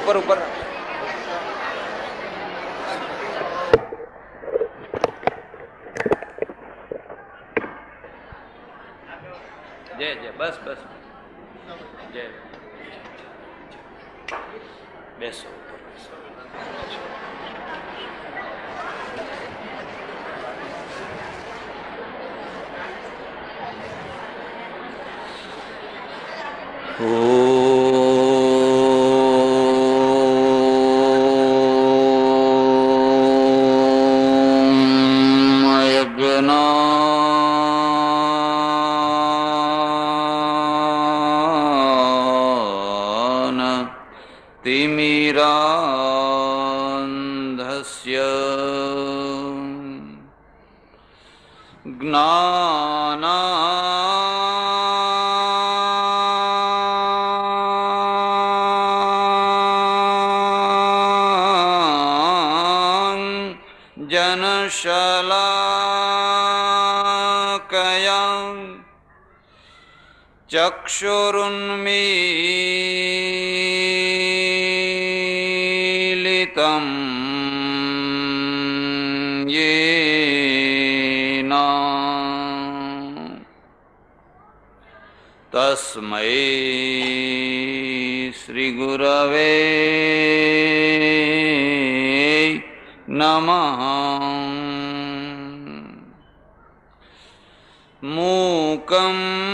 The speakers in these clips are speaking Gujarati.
ऊपर ऊपर जय जय बस बस जय બેસો चक्षुरुन्मीलितं येन तस्मै श्रीगुरवे नमः। मूकं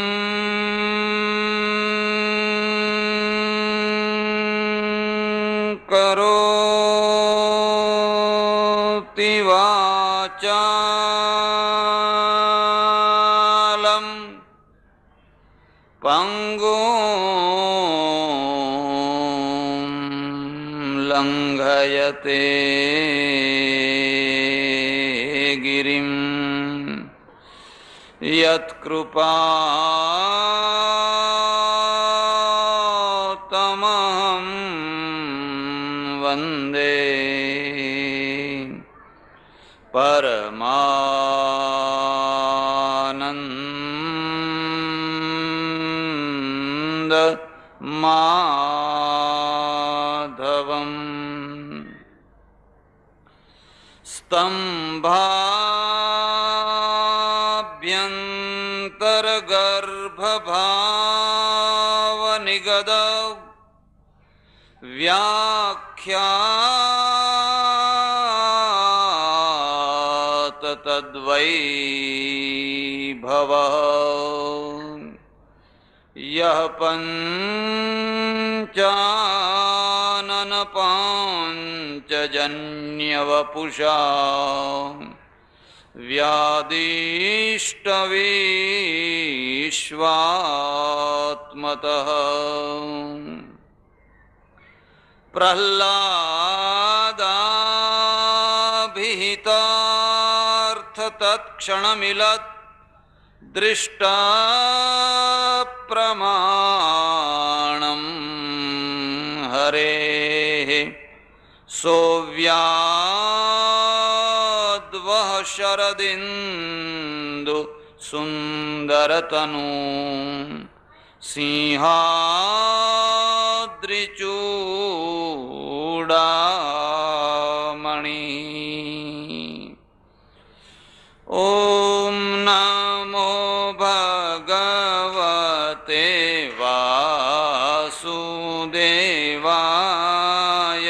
करोति वाचालं पंगुं लंघयते गिरिं यत्कृपातमहं वन्दे परमानंद माधवम्। स्तम्भाभ्यन्तर्गर्भभावनिगदौ व्याख्यात तद्वैभवः यः पञ्चानन पाञ्चजन्यवपुषा व्यादिष्टविश्वात्मतः प्रह्लादाभिहितार्थतत्क्षणमिलत् दृष्टा प्रमाणं हरेः सोऽव्याद्वः शरदिन्दु सुन्दरतनु सिंहाद्रिचूडामणि। ॐ नमो भगवते वासुदेवाय।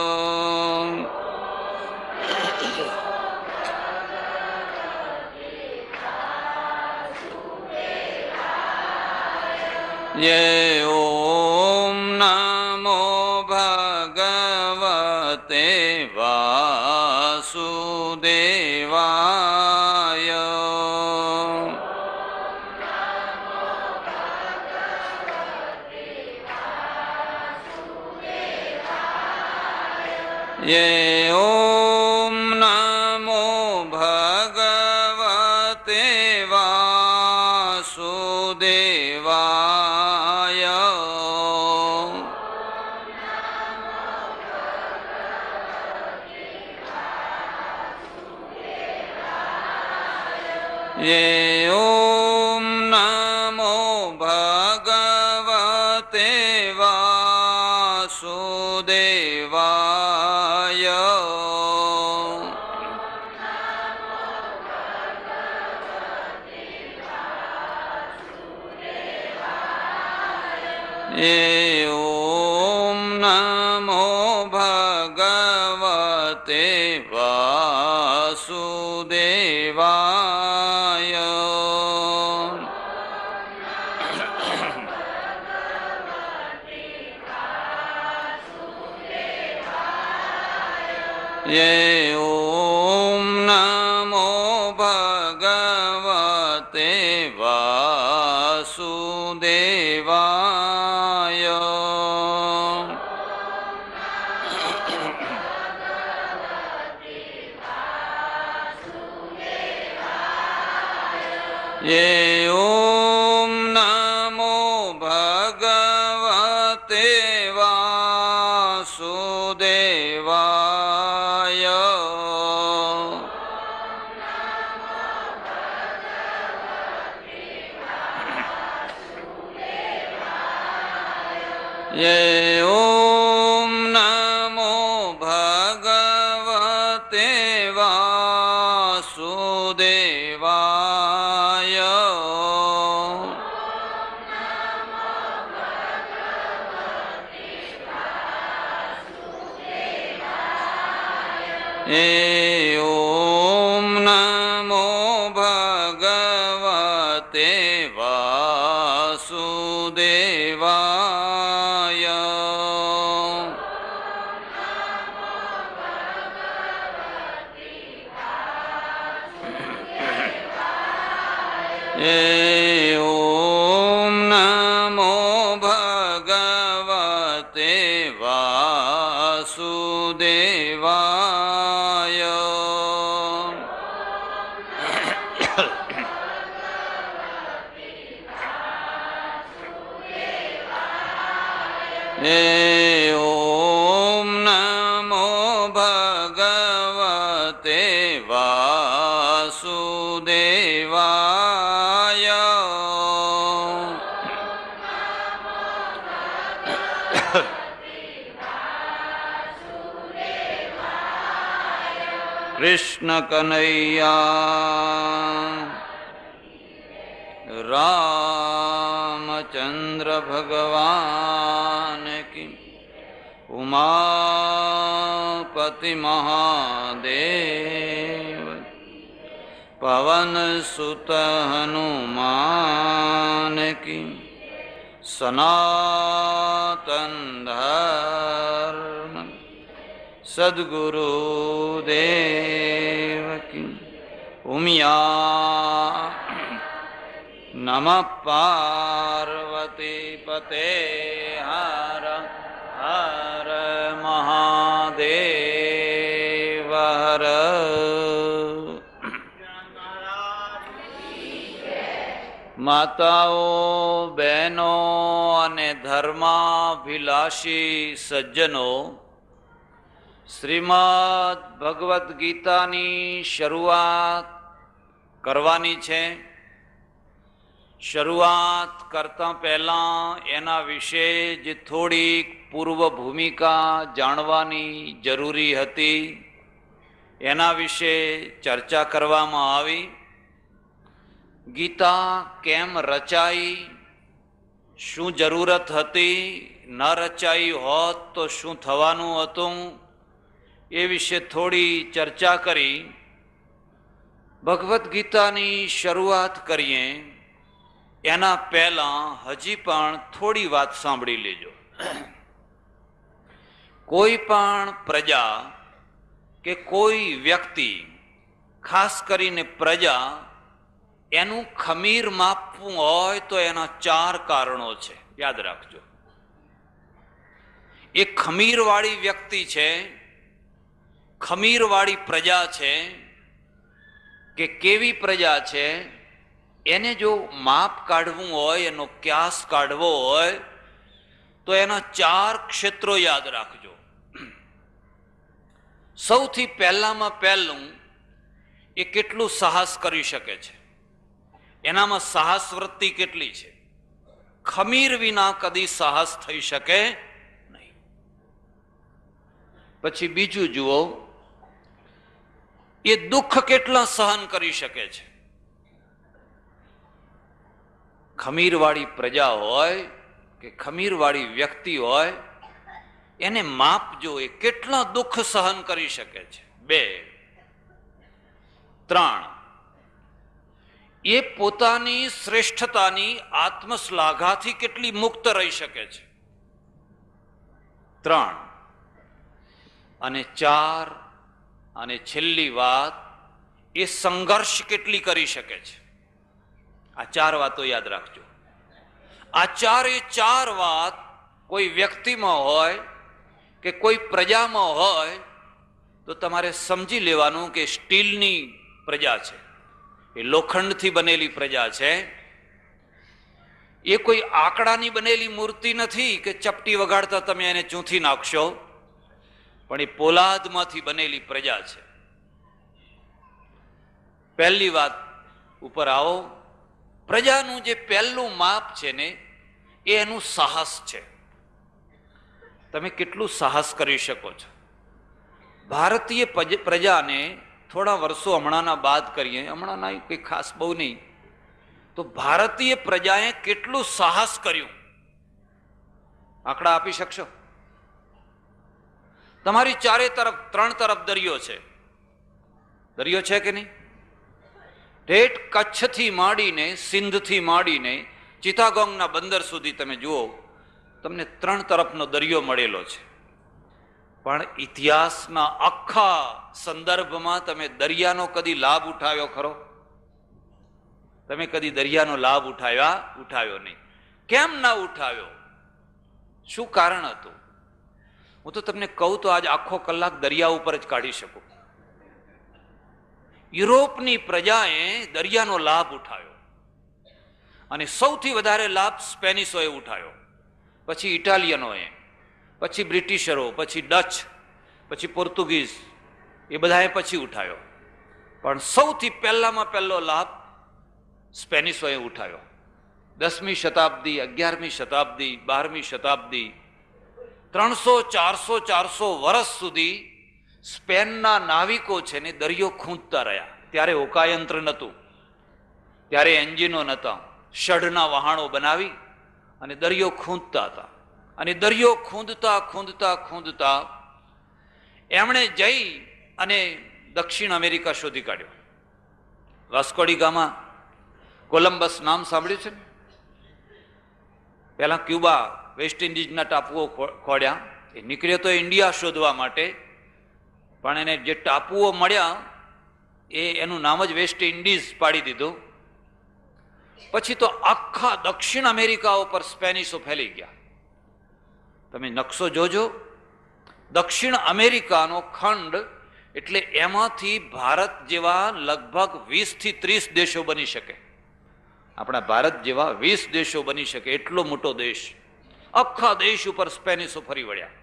ये ॐ नमो भगवते वासुदेवाय। ये ॐ नमो भगवते वासुदेवाय। ये ॐ नमो भगवते वासुदेवाय। ॐ नमो भगवते वासुदेवाय ॐ नमो भगवते वासुदेवाय ॐ नमो भगवते वासुदेवाय ॐ नमो भगवते वासुदेवाय ॐ नमो भगवते वासुदेवाय ॐ नमो भगवते वासुदेवाय ॐ नमो भगवते वासुदेवाय कृष्ण कन्हैया रामचंद्र भगवान की उमापति महादेव पवन सुत हनुमान की सनातन धर्म सद्गुरु देव की उमिया नमः पार्वती पते हर हर महादेव हर। माताओ बहनों અને ધર્માભિલાષી સજ્જનો, શ્રીમદ ભગવદ્ ગીતાની શરૂઆત કરવાની છે. શરૂઆત કરતા પહેલા એના વિશે જે થોડીક પૂર્વ ભૂમિકા જાણવાની જરૂરી હતી એના વિશે ચર્ચા કરવામાં આવી. ગીતા કેમ રચાઈ, શું જરૂરત હતી, ન રચાઈ હોત તો શું થવાનું હતું એ વિશે થોડી ચર્ચા કરી. ભગવદ્ ગીતાની શરૂઆત કરીએ એના પહેલા હજી પણ થોડી વાત સાંભળી લેજો. કોઈ પણ પ્રજા કે કોઈ વ્યક્તિ, ખાસ કરીને પ્રજા, એનું ખમીર માપવું હોય તો એના 4 કારણો છે, યાદ રાખજો. એ ખમીરવાળી વ્યક્તિ છે, ખમીરવાળી પ્રજા છે કે કેવી પ્રજા છે, એને જો માપ કાઢવું હોય, એનો ક્યાસ કાઢવો હોય તો એના 4 ક્ષેત્રો યાદ રાખજો. સૌથી પહેલામાં પહેલું એ કેટલું સાહસ કરી શકે છે, એનામાં સાહસ વૃત્તિ કેટલી છે. ખમીર વિના કદી સાહસ થઈ શકે નહીં. પછી બીજું જુઓ, એ દુઃખ કેટલા સહન કરી શકે છે. ખમીરવાળી પ્રજા હોય કે ખમીરવાળી વ્યક્તિ હોય એને માપજો એ કેટલા દુઃખ સહન કરી શકે છે. 2, 3, એ પોતાની શ્રેષ્ઠતાની આત્મશ્લાઘાથી કેટલી મુક્ત રહી શકે છે. 3 અને 4 અને છેલ્લી વાત, એ સંઘર્ષ કેટલી કરી શકે છે. આ 4 વાતો યાદ રાખજો. આ 4 વાત કોઈ વ્યક્તિમાં હોય કે કોઈ પ્રજામાં હોય તો તમારે સમજી લેવાનું કે સ્ટીલની પ્રજા છે, એ લોખંડથી બનેલી પ્રજા છે. એ કોઈ આંકડાની બનેલી મૂર્તિ નથી કે ચપટી વગાડતા તમે એને ચૂંથી નાખશો, પણ એ પોલાદમાંથી બનેલી પ્રજા છે. પહેલી વાત ઉપર આવો. પ્રજાનું જે પહેલું માપ છે ને એ એનું સાહસ છે. તમે કેટલું સાહસ કરી શકો છો. ભારતીય પ્રજાને થોડા વર્ષો હમણાંના બાદ કરીએ, હમણાંના કંઈ ખાસ બહુ નહીં, તો ભારતીય પ્રજાએ કેટલું સાહસ કર્યું, આંકડા આપી શકશો? તમારી ચારે તરફ 3 તરફ દરિયો છે. દરિયો છે કે નહીં? ઠેઠ કચ્છથી માંડીને, સિંધથી માંડીને ચિત્તાગોંગના બંદર સુધી તમે જુઓ, તમને 3 તરફનો દરિયો મળેલો છે. પણ ઇતિહાસના આખા સંદર્ભમાં તમે દરિયાનો કદી લાભ ઉઠાવ્યો ખરો? તમે કદી દરિયાનો લાભ ઉઠાવ્યો નહીં. કેમ ના ઉઠાવ્યો? શું કારણ હતું? હું તો તમને કહું તો આજ આખો કલાક દરિયા ઉપર જ કાઢી શકું. યુરોપની પ્રજાએ દરિયાનો લાભ ઉઠાવ્યો અને સૌથી વધારે લાભ સ્પેનિશોએ ઉઠાવ્યો, પછી ઇટાલિયનોએ, પછી બ્રિટિશરો, પછી ડચ, પછી પોર્ટુગીઝ, એ બધાએ પછી ઉઠાવ્યો. પણ સૌથી પહેલામાં પહેલો લાભ સ્પેનિશોએ ઉઠાવ્યો. 10મી શતાબ્દી, 11મી શતાબ્દી, 12મી શતાબ્દી, 300-400 વર્ષ સુધી સ્પેનના નાવિકો છે ને દરિયો ખૂંદતા રહ્યા. ત્યારે હોકાયંત્ર નહોતું, ત્યારે એન્જિનો નહોતા, ષઢના વહાણો બનાવી અને દરિયો ખૂંદતા હતા. અને દરિયો ખૂંદતા ખૂંદતા ખૂંદતા એમણે જઈ અને દક્ષિણ અમેરિકા શોધી કાઢ્યો. વાસ્કો ડી ગામા, કોલંબસ નામ સાંભળ્યું છે ને? પહેલા ક્યુબા, વેસ્ટ ઇન્ડિઝના ટાપુઓ ખોડ્યા. એ નીકળ્યો તો ઇન્ડિયા શોધવા માટે, પણ એને જે ટાપુઓ મળ્યા એનું નામ જ વેસ્ટ ઇન્ડિઝ પાડી દીધું. પછી તો આખા દક્ષિણ અમેરિકા ઉપર સ્પેનિશો ફેલી ગયા. તમે નકશો જોજો, દક્ષિણ અમેરિકાનો ખંડ એટલે એમાંથી ભારત જેવા લગભગ 20થી 30 દેશો બની શકે. આપણા ભારત જેવા 20 દેશો બની શકે એટલો મોટો દેશ. આખા દેશ ઉપર સ્પેનિશો ફરી વળ્યા.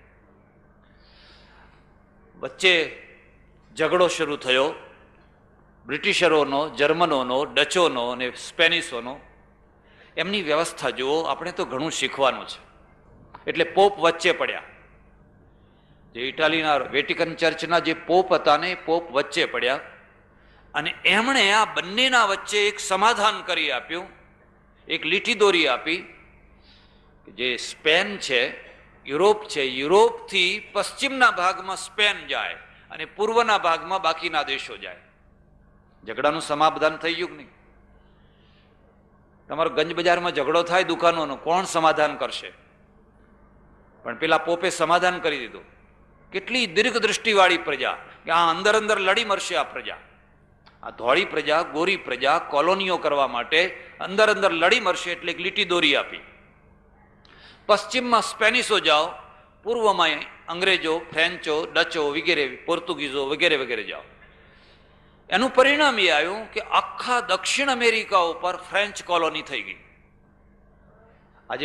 વચ્ચે ઝઘડો શરૂ થયો બ્રિટિશરોનો, જર્મનોનો, ડચોનો અને સ્પેનિશોનો. એમની વ્યવસ્થા જુઓ, આપણે તો ઘણું શીખવાનું છે. એટલે પોપ વચ્ચે પડ્યા. જે ઇટાલીના વેટિકન ચર્ચના જે પોપ હતા ને, પોપ વચ્ચે પડ્યા અને એમણે આ બંનેના વચ્ચે એક સમાધાન કરી આપ્યું, એક લીટી દોરી આપી. જે સ્પેન છે, યુરોપ છે, યુરોપથી પશ્ચિમના ભાગમાં સ્પેન જાય અને પૂર્વના ભાગમાં બાકીના દેશો જાય. ઝઘડાનું સમાધાન થઈ ગયું નહીં? તમારો ગંજ બજારમાં ઝઘડો થાય દુકાનોનો, કોણ સમાધાન કરશે? પણ પેલા પોપે સમાધાન કરી દીધું. કેટલી દીર્ઘ દ્રષ્ટિવાળી પ્રજા, કે આ અંદર અંદર લડી મરશે આ પ્રજા. આ ધોળી પ્રજા, ગોરી પ્રજા કોલોનીઓ કરવા માટે અંદર અંદર લડી મરશે, એટલે એક લીટી દોરી આપી. પશ્ચિમમાં સ્પેનિશો જાઓ, પૂર્વમાં અંગ્રેજો, ફ્રેન્ચો, ડચો વગેરે, પોર્ટુગીઝો વગેરે વગેરે જાઓ. એનું પરિણામ એ આવ્યું કે આખા દક્ષિણ અમેરિકા ઉપર ફ્રેન્ચ કોલોની થઈ ગઈ. આજે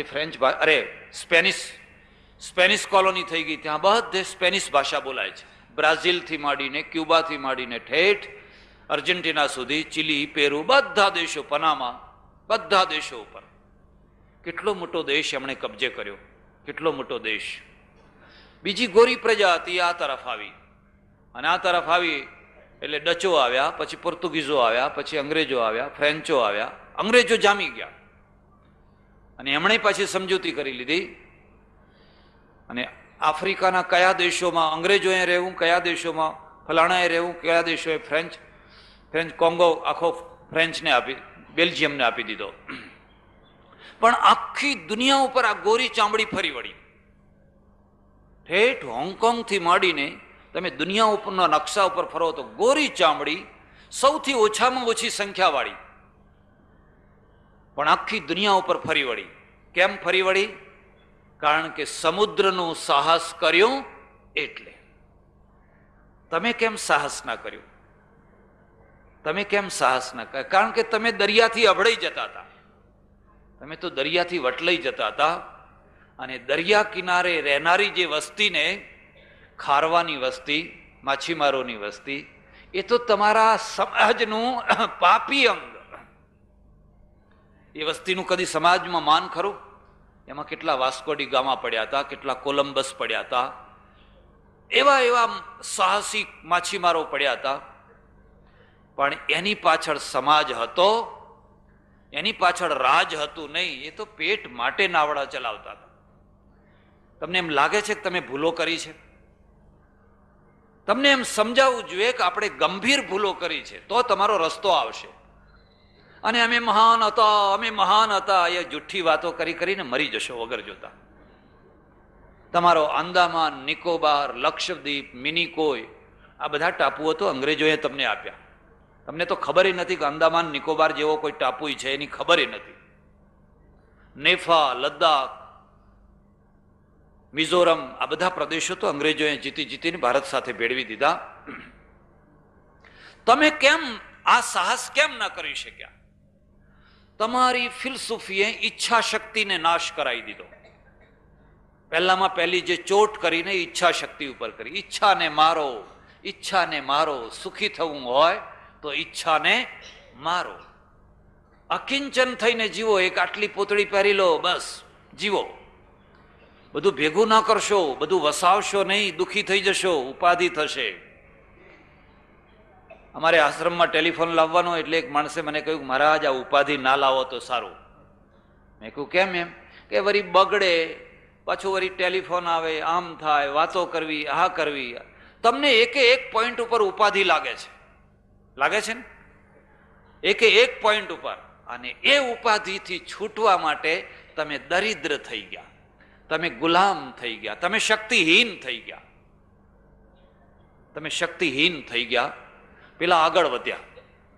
સ્પેનિશ કોલોની થઈ ગઈ. ત્યાં બધે સ્પેનિશ ભાષા બોલાય છે. બ્રાઝિલથી માંડીને, ક્યુબાથી માંડીને ઠેઠ અર્જેન્ટિના સુધી, ચીલી, પેરુ, બધા દેશો, પનામા, બધા દેશો ઉપર કેટલો મોટો દેશ એમણે કબજે કર્યો. કેટલો મોટો દેશ. બીજી ગોરી પ્રજા હતી, આ તરફ આવી અને આ તરફ આવી એટલે ડચો આવ્યા, પછી પોર્ટુગીઝો આવ્યા, પછી અંગ્રેજો આવ્યા, ફ્રેન્ચો આવ્યા. અંગ્રેજો જામી ગયા. અને એમણે પાછી સમજૂતી કરી લીધી. અને આફ્રિકાના કયા દેશોમાં અંગ્રેજોએ રહેવું, કયા દેશોમાં ફલાણાએ રહેવું, કયા દેશોએ ફ્રેન્ચ કોંગો આખો ફ્રેન્ચને આપી, બેલ્જિયમને આપી દીધો. પણ આખી દુનિયા ઉપર આ ગોરી ચામડી ફરી વળી. ઠેઠ હોંગકોંગથી માંડીને તમે દુનિયા ઉપરના નકશા ઉપર ફરો તો ગોરી ચામડી સૌથી ઓછામાં ઓછી સંખ્યાવાળી, પણ આખી દુનિયા ઉપર ફરી વળી. કેમ ફરી વળી? કારણ કે સમુદ્રનું સાહસ કર્યું. એટલે તમે કેમ સાહસ ના કર્યું? તમે કેમ સાહસ ના કર્યું? કારણ કે તમે દરિયાથી અભડાઈ જતા હતા. તમે તો દરિયાથી વટલાઈ જતા હતા. અને દરિયા કિનારે રહેનારી જે વસ્તીને, ખારવાની વસ્તી, માછીમારોની વસ્તી, એ તો તમારા સમાજનું પાપી અંગ. એ વસ્તીનું કદી સમાજમાં માન ખરું? એમાં કેટલા વાસ્કોડી ગામા પડ્યા હતા, કેટલા કોલંબસ પડ્યા હતા, એવા એવા સાહસિક માછીમારો પડ્યા હતા. પણ એની પાછળ સમાજ હતો, એની પાછળ રાજ હતું નહીં. એ તો પેટ માટે નાવડા ચલાવતા હતા. તમને એમ લાગે છે કે તમે ભૂલો કરી છે? તમને એમ સમજાવવું જોઈએ કે આપણે ગંભીર ભૂલો કરી છે, તો તમારો રસ્તો આવશે. અને અમે મહાન હતા, અમે મહાન હતા, એ જુઠ્ઠી વાતો કરી કરીને મરી જશો વગર જોતા. તમારો આંદામાન, નિકોબાર, લક્ષદ્વીપ, મિનિકોય, આ બધા ટાપુઓ તો અંગ્રેજોએ તમને આપ્યા. તમને તો ખબર નથી કે આંદામાન નિકોબાર જેવો કોઈ ટાપુ છે, એની ખબર નથી. નેફા, લદ્દાખ, મિઝોરમ, આ બધા પ્રદેશો તો અંગ્રેજોએ જીતીને ભારત સાથે ભેળવી દીધા. તમે કેમ આ સાહસ કેમ ના કરી શક્યા? તમારી ફિલસૂફીએ ઈચ્છા શક્તિને નાશ કરાવી દીધો. પહેલામાં પહેલી જે ચોટ કરીને ઈચ્છા શક્તિ ઉપર કરી. ઈચ્છાને મારો, ઈચ્છાને મારો. સુખી થવું હોય તો ઈચ્છાને મારો. અકિંચન થઈને જીવો. એક આટલી પોતળી પહેરી લો, બસ જીવો. બધું ભેગું ના કરશો, બધું વસાવશો નહીં, દુઃખી થઈ જશો, ઉપાધિ થશે. અમારે આશ્રમમાં ટેલિફોન લાવવાનો, એટલે એક માણસે મને કહ્યું, મહારાજ આ ઉપાધિ ના લાવો તો સારું. મેં કહ્યું કેમ? એમ કે વળી બગડે, પાછું વળી ટેલિફોન આવે, આમ થાય, વાતો કરવી, આ કરવી. તમને એકે એક પોઈન્ટ ઉપર ઉપાધિ લાગે છે, લાગે છે ને? એકે એક પોઈન્ટ ઉપર. અને એ ઉપાધિથી છૂટવા માટે તમે દરિદ્ર થઈ ગયા, તમે ગુલામ થઈ ગયા, તમે શક્તિહીન થઈ ગયા. તમે શક્તિહીન થઈ ગયા, પેલા આગળ વધ્યા.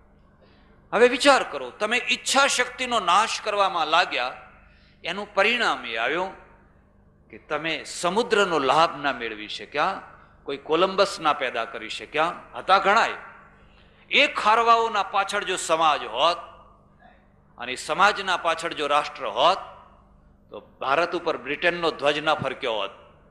હવે વિચાર કરો, તમે ઈચ્છા શક્તિનો નાશ કરવામાં લાગ્યા, એનું પરિણામ એ આવ્યું કે તમે સમુદ્રનો લાભ ના મેળવી શક્યા, કોઈ કોલંબસ ના પેદા કરી શક્યા. હતા ઘણાય. એ ખારવાઓના પાછળ જો સમાજ હોત અને સમાજના પાછળ જો રાષ્ટ્ર હોત તો ભારત ઉપર બ્રિટનનો ધ્વજ ના ફરક્યો હોત,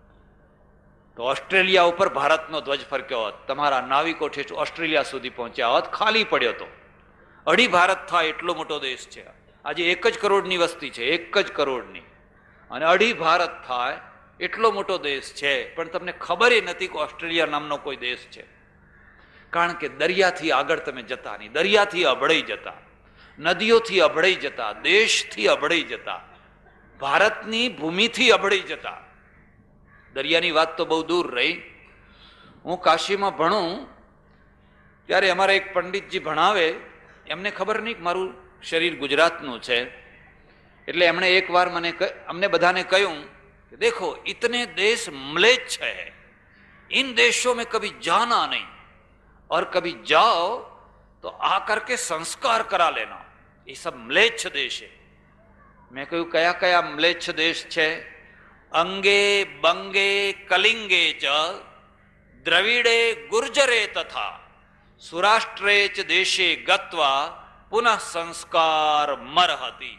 તો ઓસ્ટ્રેલિયા ઉપર ભારતનો ધ્વજ ફરક્યો હોત, તમારા નાવિકો ઠેઠ ઓસ્ટ્રેલિયા સુધી પહોંચ્યા હોત. ખાલી પડ્યો તો. 2.5 ભારત થાય એટલો મોટો દેશ છે. આજે 1 જ કરોડની વસ્તી છે, 1 જ કરોડની. અને 2.5 ભારત થાય એટલો મોટો દેશ છે, પણ તમને ખબર નથી કે ઓસ્ટ્રેલિયા નામનો કોઈ દેશ છે. કારણ કે દરિયાથી આગળ તમે જતા નહીં, દરિયાથી અભડાઈ જતા, નદીઓથી અભડાઈ જતા, દેશથી અભડાઈ જતા, ભારતની ભૂમિથી અભડાઈ જતા. દરિયાની વાત તો બહુ દૂર રહી. હું કાશીમાં ભણું ત્યારે અમારા એક પંડિતજી ભણાવે, એમને ખબર નહીં કે મારું શરીર ગુજરાતનું છે, એટલે એમણે એક વાર અમને બધાને કહ્યું કે દેખો ઇતને દેશ म्लेच्छ है, इन देशों में कभी जाना नहीं और कभी जाओ तो आकर के संस्कार करा लेना, ये सब म्लेच्छ देश है. મેં કહ્યું કયા કયા म्लेच्छ દેશ છે? અંગે બંગે કલિંગે ચ દ્રવિડે ગુર્જરે તથા સુરાષ્ટ્રે ચ દેશે ગત્વા પુનઃ સંસ્કાર મરહતી.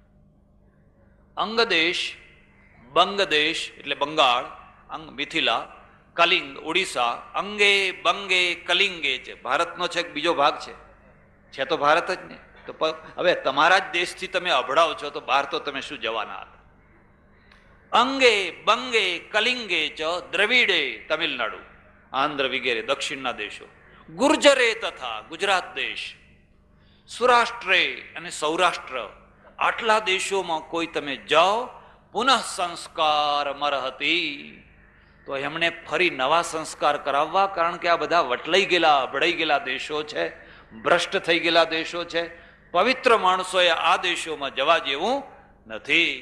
અંગદેશ, બંગદેશ એટલે બંગાળ, અંગ મિથિલા, કલિંગ ઓડિશા, અંગે બંગે કલિંગે છે. ભારતનો છે બીજો ભાગ છે તો ભારત જ ને. તો હવે તમારા જ દેશથી તમે અભડાવ છો તો બહાર તો તમે શું જવાના હતા? અંગે બંગે કલિંગે ચ દ્રવિડે તમિલનાડુ, આંધ્ર વગેરે દક્ષિણના દેશો, ગુર્જરે તથા ગુજરાત દેશ, સુરાષ્ટ્રે અને સૌરાષ્ટ્ર, આટલા દેશોમાં કોઈ તમે જાઓ, પુનઃ સંસ્કાર મરહતી, તો એમણે ફરી નવા સંસ્કાર કરાવવા, કારણ કે આ બધા વટલાઈ ગયેલા, અભડાઈ ગયેલા દેશો છે, ભ્રષ્ટ થઈ ગયેલા દેશો છે. પવિત્ર માણસોએ આ દેશોમાં જવા જેવું નથી.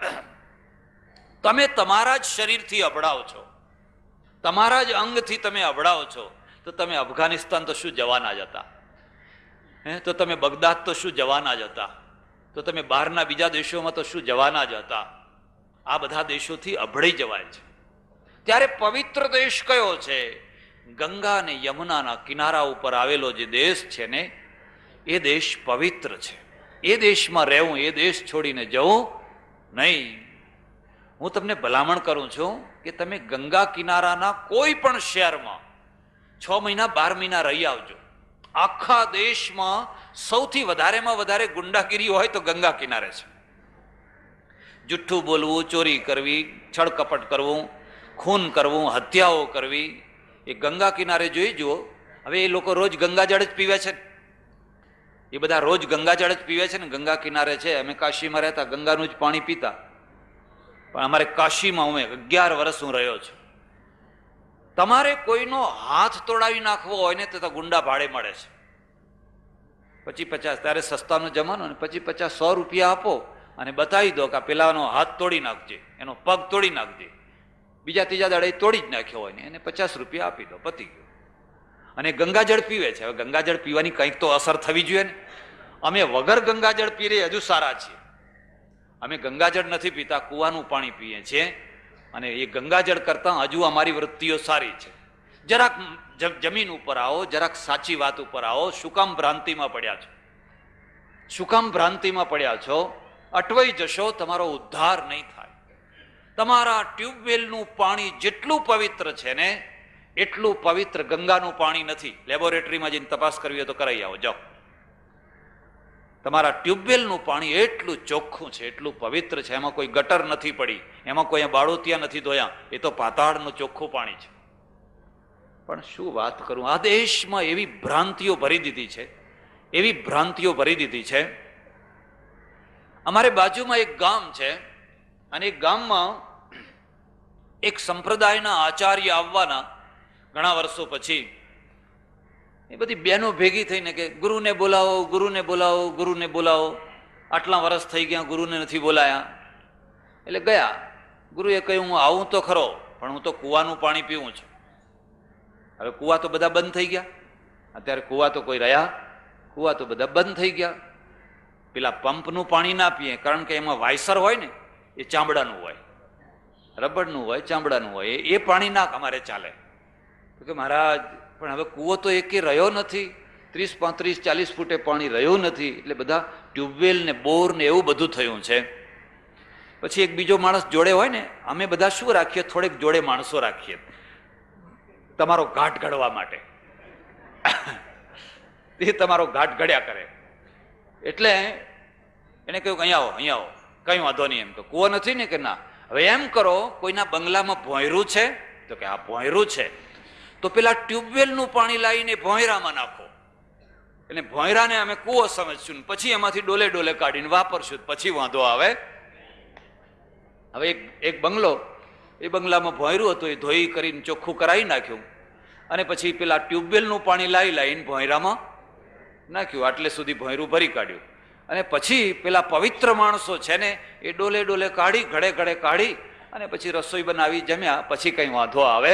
તમે તમારા જ શરીરથી અભડાવ છો, તમારા જ અંગથી તમે અભડાવ છો, તો તમે અફઘાનિસ્તાન તો શું જવાના જ હતા? તો તમે બગદાદ તો શું જવાના જ હતા? તો તમે બહારના બીજા દેશોમાં તો શું જવાના જ હતા? આ બધા દેશોથી અભડાઈ જવાય છે. ત્યારે પવિત્ર દેશ કયો છે? ગંગા અને યમુનાના કિનારા ઉપર આવેલો જે દેશ છે ને, એ દેશ પવિત્ર છે. એ દેશમાં રહેવું, એ દેશ છોડીને જવું નહીં. હું તમને ભલામણ કરું છું કે તમે ગંગા કિનારાના કોઈ પણ શહેરમાં 6 મહિના 12 મહિના રહી આવજો. આખા દેશમાં સૌથી વધારેમાં વધારે ગુંડાગીરી હોય તો ગંગા કિનારે છે. જુઠ્ઠું બોલવું, ચોરી કરવી, છળકપટ કરવું, ખૂન કરવું, હત્યાઓ કરવી, એ ગંગા કિનારે જોઈ જુઓ. હવે એ લોકો રોજ ગંગાજળ જ પીવે છે, એ બધા રોજ ગંગાજળ જ પીવે છે ને. ગંગા કિનારે છે, અમે કાશીમાં રહેતા, ગંગાનું જ પાણી પીતા. પણ અમારે કાશીમાં હું 11 વર્ષ હું રહ્યો છું. તમારે કોઈનો હાથ તોડાવી નાખવો હોય ને તો ગુંડા ભાડે મળે છે. 25-50, ત્યારે સસ્તાનો જમાનો ને, 25-50-100 રૂપિયા આપો અને બતાવી દો કે પેલાનો હાથ તોડી નાખજે, એનો પગ તોડી નાખજે. બીજા ત્રીજા દાડે તોડી જ નાખ્યો હોય ને, એને 50 રૂપિયા આપી દો, પતી ગયો. અને ગંગાજળ પીવે છે. હવે ગંગાજળ પીવાની કંઈક તો અસર થવી જોઈએ ને. અમે વગર ગંગાજળ પીએ હજુ સારા છીએ. અમે ગંગાજળ નથી પીતા, કૂવાનું પાણી પીએ છીએ. અને એ ગંગાજળ કરતા હજુ અમારી વૃત્તિઓ સારી છે. જરાક જમીન ઉપર આવો, જરાક સાચી વાત ઉપર આવો. શું કામ ભ્રાંતિમાં પડ્યા છો? શું કામ ભ્રાંતિમાં પડ્યા છો? અટવાઈ જશો, તમારો ઉદ્ધાર નહીં થાય. તમારા ટ્યુબવેલનું પાણી જેટલું પવિત્ર છે ને, એટલું પવિત્ર ગંગાનું પાણી નથી. લેબોરેટરીમાં જઈને તપાસ કરવી હોય તો કરાવી આવો, જાઓ. તમારા ટ્યુબવેલનું પાણી એટલું ચોખ્ખું છે, એટલું પવિત્ર છે. એમાં કોઈ ગટર નથી પડી, એમાં કોઈ બાળોતિયા નથી ધોયા. એ તો પાતાળનું ચોખ્ખું પાણી છે. પણ શું વાત કરું, આ દેશમાં એવી ભ્રાંતિઓ ભરી દીધી છે, એવી ભ્રાંતિઓ ભરી દીધી છે. અમારે બાજુમાં એક ગામ છે, અને એ ગામમાં એક સંપ્રદાયના આચાર્ય આવવાના ઘણા વર્ષો પછી. એ બધી બહેનો ભેગી થઈને કે ગુરુને બોલાવો, ગુરુને બોલાવો, ગુરુને બોલાવો. આટલા વર્ષ થઈ ગયા, ગુરુને નથી બોલાયા. એટલે ગયા. ગુરુએ કહ્યું હું આવું તો ખરો, પણ હું તો કૂવાનું પાણી પીવું છું. હવે કૂવા તો બધા બંધ થઈ ગયા. અત્યારે કૂવા તો કોઈ રહ્યા, કૂવા તો બધા બંધ થઈ ગયા. પેલા પંપનું પાણી ના પીએ, કારણ કે એમાં વાયસર હોય ને, એ ચામડાનું હોય, રબરનું હોય, ચામડાનું હોય. એ પાણી ના અમારે ચાલે. તો કે મહારાજ, પણ હવે કૂવો તો એકે રહ્યો નથી. 30, 35, 40 ફૂટે પાણી રહ્યું નથી. એટલે બધા ટ્યુબવેલ ને બોર ને એવું બધું થયું છે. પછી એક બીજો માણસ જોડે હોય ને, અમે બધા શું રાખીએ, થોડેક જોડે માણસો રાખીએ તમારો ઘાટ ઘડવા માટે. એ તમારો ઘાટ ઘડ્યા કરે. એટલે એને કહ્યું કે અહીંયા આવો, અહીંયા આવો, કઈ વાંધો નહીં. એમ તો કૂવો નથી ને? કે ના. હવે એમ કરો, કોઈના બંગલામાં ભોંયરું છે? તો કે આ ભોંયરું છે. તો પેલા ટ્યુબવેલનું પાણી લાવીને ભોંયરામાં નાખો. એટલે ભોંયરાને અમે કૂવો સમજશું, પછી એમાંથી ડોલે ડોલે કાઢીને વાપરશું, પછી વાંધો આવે. હવે એક બંગલો, એ બંગલામાં ભોંયરું હતું, એ ધોઈ કરીને ચોખ્ખું કરાવી નાખ્યું, અને પછી પેલા ટ્યુબવેલનું પાણી લાવીને ભોંયરામાં નાખ્યું. આટલે સુધી ભોંયરું ભરી કાઢ્યું. અને પછી પેલા પવિત્ર માણસો છે ને, એ ડોલે ડોલે કાઢી, ઘડે ઘડે કાઢી, અને પછી રસોઈ બનાવી, જમ્યા. પછી કઈ વાંધો આવે?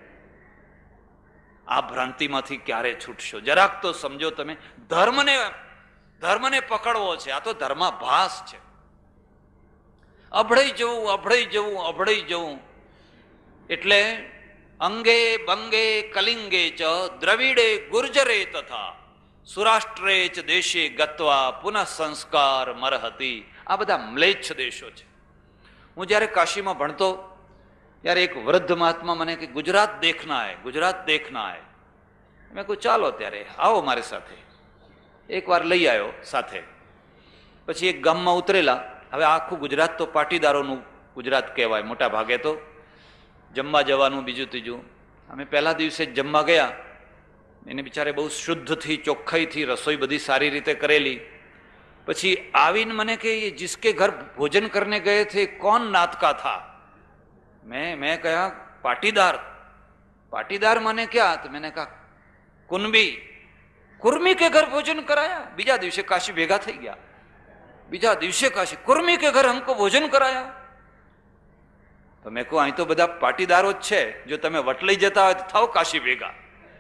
આ ભ્રાંતિમાંથી ક્યારે છૂટશો? જરાક તો સમજો તમે. ધર્મને પકડવો છે. આ તો ધર્માભાસ છે. અભડાઈ જવું, અભડાઈ જવું, અભડાઈ જવું. એટલે અંગે બંગે કલિંગે ચ દ્રવિડે ગુર્જરે તથા સુરાષ્ટ્રે ચ દેશે ગત્વા પુનઃ સંસ્કાર મરહતી. આ બધા મ્લેચ્છ દેશો છે. હું જયારે કાશીમાં ભણતો ત્યારે એક વૃદ્ધ મહાત્મા મને કે ગુજરાત દેખના હૈ, ગુજરાત દેખના હૈ. મેં કહ્યું ચાલો ત્યારે આવો મારી સાથે. એકવાર લઈ આવ્યો સાથે. પછી એક ગામમાં ઉતરેલા. હવે આખું ગુજરાત તો પાટીદારોનું ગુજરાત કહેવાય મોટા ભાગે. તો જમવા જવાનું, બીજું ત્રીજું. અમે પહેલા દિવસે જ જમવા ગયા. એને બિચારે બહુ શુદ્ધથી, ચોખ્ખાઈથી રસોઈ બધી સારી રીતે કરેલી. પછી આવીને મને કે जिसके घर भोजन करने गए थे कौन नात का था? मैं कहा पाटीदार। पाटीदार माने क्या? तो मैंने कहा कुनबी। कुर्मी के घर भोजन कराया। बीजा दिवसे काशी भेगा થઈ ગયા। બીજા દિવસે કાશી કુર્મી કે ઘર हमको ભોજન કરાયા। તો મેં કહું અહીં તો બધા પાટીદારો જ છે, જો તમે વટલાઈ જતા હોય તો થાવ કાશી ભેગા।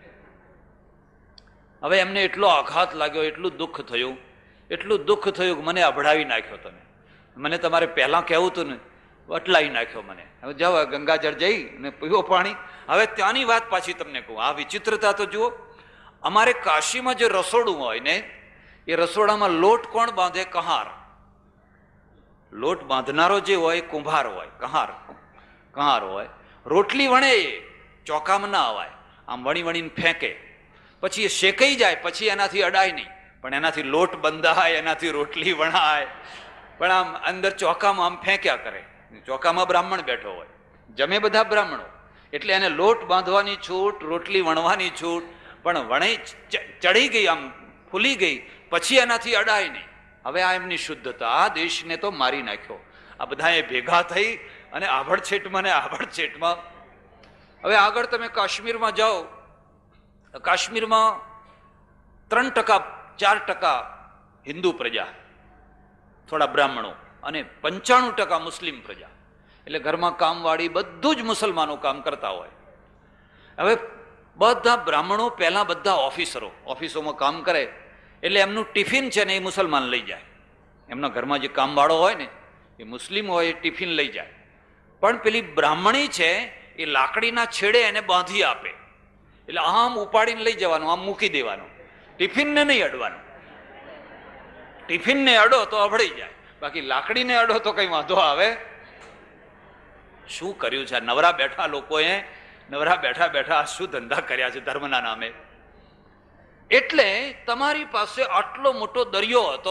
હવે એમને એટલો આઘાત લાગ્યો, એટલું દુઃખ થયું કે મને અભડાવી નાખ્યો। તમે મને તમારે પહેલા કહેવું હતું ને, વટલાવી નાખ્યો મને। હવે જાઓ ગંગાજળ જઈ ને પીવો પાણી। હવે ત્યાંની વાત પાછી તમને કહું, આ વિચિત્રતા તો જુઓ। અમારે કાશીમાં જે રસોડું હોય ને, એ રસોડામાં લોટ કોણ બાંધે? કહાર। લોટ બાંધનારો જે હોય કુંભાર હોય, કહાર હોય। રોટલી વણે ચોકામાં ના અવાય, આમ વણીને ફેંકે, પછી એ શેકાઈ જાય, પછી એનાથી અડાય નહીં, પણ એનાથી લોટ બંધાય, એનાથી રોટલી વણાય, પણ આમ અંદર ચોકામાં આમ ફેંક્યા કરે। ચોકામાં બ્રાહ્મણ બેઠો હોય, જમે બધા બ્રાહ્મણો, એટલે એને લોટ બાંધવાની છૂટ, રોટલી વણવાની છૂટ, પણ વણે ચડી ગઈ, આમ ફૂલી ગઈ, પછી એનાથી અડાય નહીં। હવે આ એમની શુદ્ધતા, આ દેશને તો મારી નાખ્યો। આ બધાએ ભેગા થઈ અને આભડછેટમાં હવે આગળ તમે કાશ્મીરમાં જાઓ, કાશ્મીરમાં 3% 4% હિન્દુ પ્રજા, થોડા બ્રાહ્મણો, અને 95% મુસ્લિમ પ્રજા। એટલે ઘરમાં કામવાળી બધું જ મુસલમાનો કામ કરતા હોય। હવે બધા બ્રાહ્મણો પહેલા બધા ઓફિસોમાં કામ કરે, એટલે એમનું ટિફિન છે ને એ મુસલમાન લઈ જાય। એમના ઘરમાં જે કામવાળો હોય ને એ મુસ્લિમ હોય, એ ટિફિન લઈ જાય, પણ પેલી બ્રાહ્મણી છે એ લાકડીના છેડે એને બાંધી આપે। એટલે આમ ઉપાડીને લઈ જવાનું, આમ મૂકી દેવાનું, ટિફિનને નહીં અડવાનું। ટિફિનને અડો તો અભળી જાય, બાકી લાકડીને અડો તો કઈ વાંધો આવે? શું કર્યું છે નવરા બેઠા લોકોએ? નવરા બેઠા શું ધંધા કર્યા છે ધર્મના નામે? એટલે તમારી પાસે આટલો મોટો દરિયો હતો,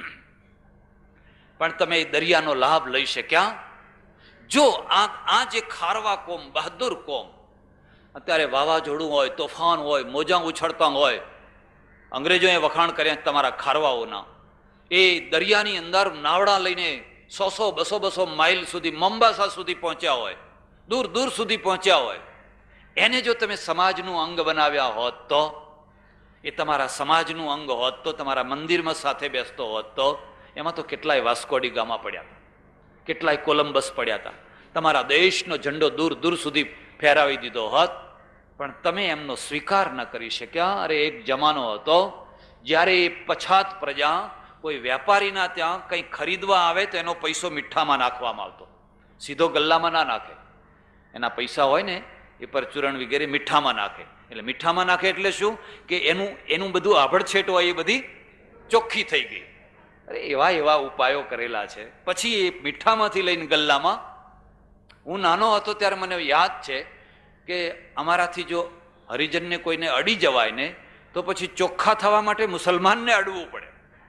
પણ તમે એ દરિયાનો લાભ લઈ શક્યા? જો આ જે ખારવા કોમ, બહાદુર કોમ, અત્યારે વાવાઝોડું હોય, તોફાન હોય, મોજા ઉછળતા હોય, અંગ્રેજોએ વખાણ કર્યા તમારા ખારવાઓના, એ દરિયાની અંદર નાવડા લઈને 100-200 માઇલ સુધી, મોમ્બાસા સુધી પહોંચ્યા હોય, દૂર સુધી પહોંચ્યા હોય, એને જો તમે સમાજનું અંગ બનાવ્યા હોત તો, એ તમારા સમાજનું અંગ હોત તો, તમારા મંદિરમાં સાથે બેસતો હોત તો, એમાં તો કેટલાય વાસ્કોડી ગામા પડ્યા હતા, કેટલાય કોલંબસ પડ્યા હતા, તમારા દેશનો ઝંડો દૂર સુધી ફેરાવી દીધો હોત, પણ તમે એમનો સ્વીકાર ન કરી શક્યા। અરે એક જમાનો હતો જ્યારે એ પછાત પ્રજા કોઈ વેપારીના ત્યાં કંઈ ખરીદવા આવે તો એનો પૈસો મીઠામાં નાખવામાં આવતો, સીધો ગલ્લામાં ના નાખે, એના પૈસા હોય ને એ પરચુરણ વગેરે મીઠામાં નાખે। એટલે મીઠામાં નાખે એટલે શું કે એનું બધું આભડછેટ હોય એ બધી ચોખ્ખી થઈ ગઈ। અરે એવા ઉપાયો કરેલા છે। પછી એ મીઠામાંથી લઈને ગલ્લામાં, હું નાનો હતો ત્યારે મને યાદ છે કે અમારાથી જો હરિજનને કોઈને અડી જવાય ને તો પછી ચોખ્ખા થવા માટે મુસલમાનને અડવું પડે।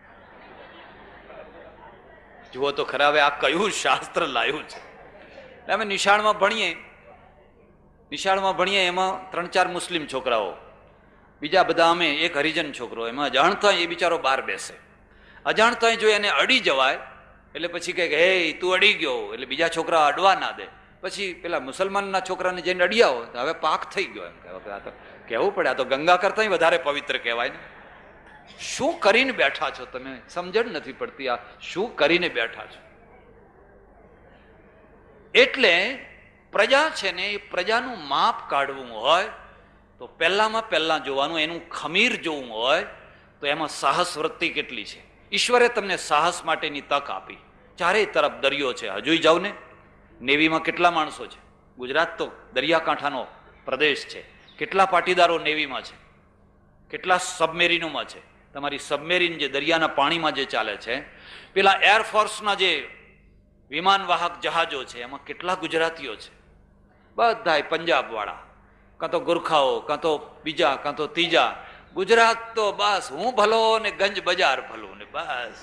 જુઓ તો ખરા હવે આ કયું શાસ્ત્ર લાવ્યું છે। અમે નિશાળમાં ભણીએ, એમાં 3-4 મુસ્લિમ છોકરાઓ, બીજા બધા અમે એક હરિજન છોકરો, એમાં અજાણતા એ બિચારો બહાર બેસે, અજાણતા જો એને અડી જવાય એટલે પછી કહે હે તું અડી ગયો, એટલે બીજા છોકરા અડવા ના દે, પછી પેલા મુસલમાનના છોકરાને જઈને અડિયા હોય તો હવે પાક થઈ ગયો, એમ આ તો કહેવું પડે, આ તો ગંગા કરતા વધારે પવિત્ર કહેવાય ને। શું કરીને બેઠા છો તમે? સમજણ નથી પડતી, આ શું કરીને બેઠા છો? એટલે પ્રજા છે ને, એ પ્રજાનું માપ કાઢવું હોય તો પહેલા જોવાનું, એનું ખમીર જોવું હોય તો એમાં સાહસ વૃત્તિ કેટલી છે। ઈશ્વરે તમને સાહસ માટેની તક આપી, ચારે તરફ દરિયો છે। હજુ જાવ ને, નેવીમાં કેટલા માણસો છે? ગુજરાત તો દરિયાકાંઠાનો પ્રદેશ છે, કેટલા પાટીદારો નેવીમાં છે, કેટલા સબમેરીનોમાં છે। તમારી સબમેરીન જે દરિયાના પાણીમાં જે ચાલે છે, પેલા એરફોર્સના જે વિમાન વાહક જહાજો છે, એમાં કેટલા ગુજરાતીઓ છે? બધા પંજાબ વાળા, કાં તો ગુરખાઓ, કાં તો બીજા, કાં તો ત્રીજા। ગુજરાત તો બસ હું ભલો ને ગંજ બજાર ભલું ને બસ।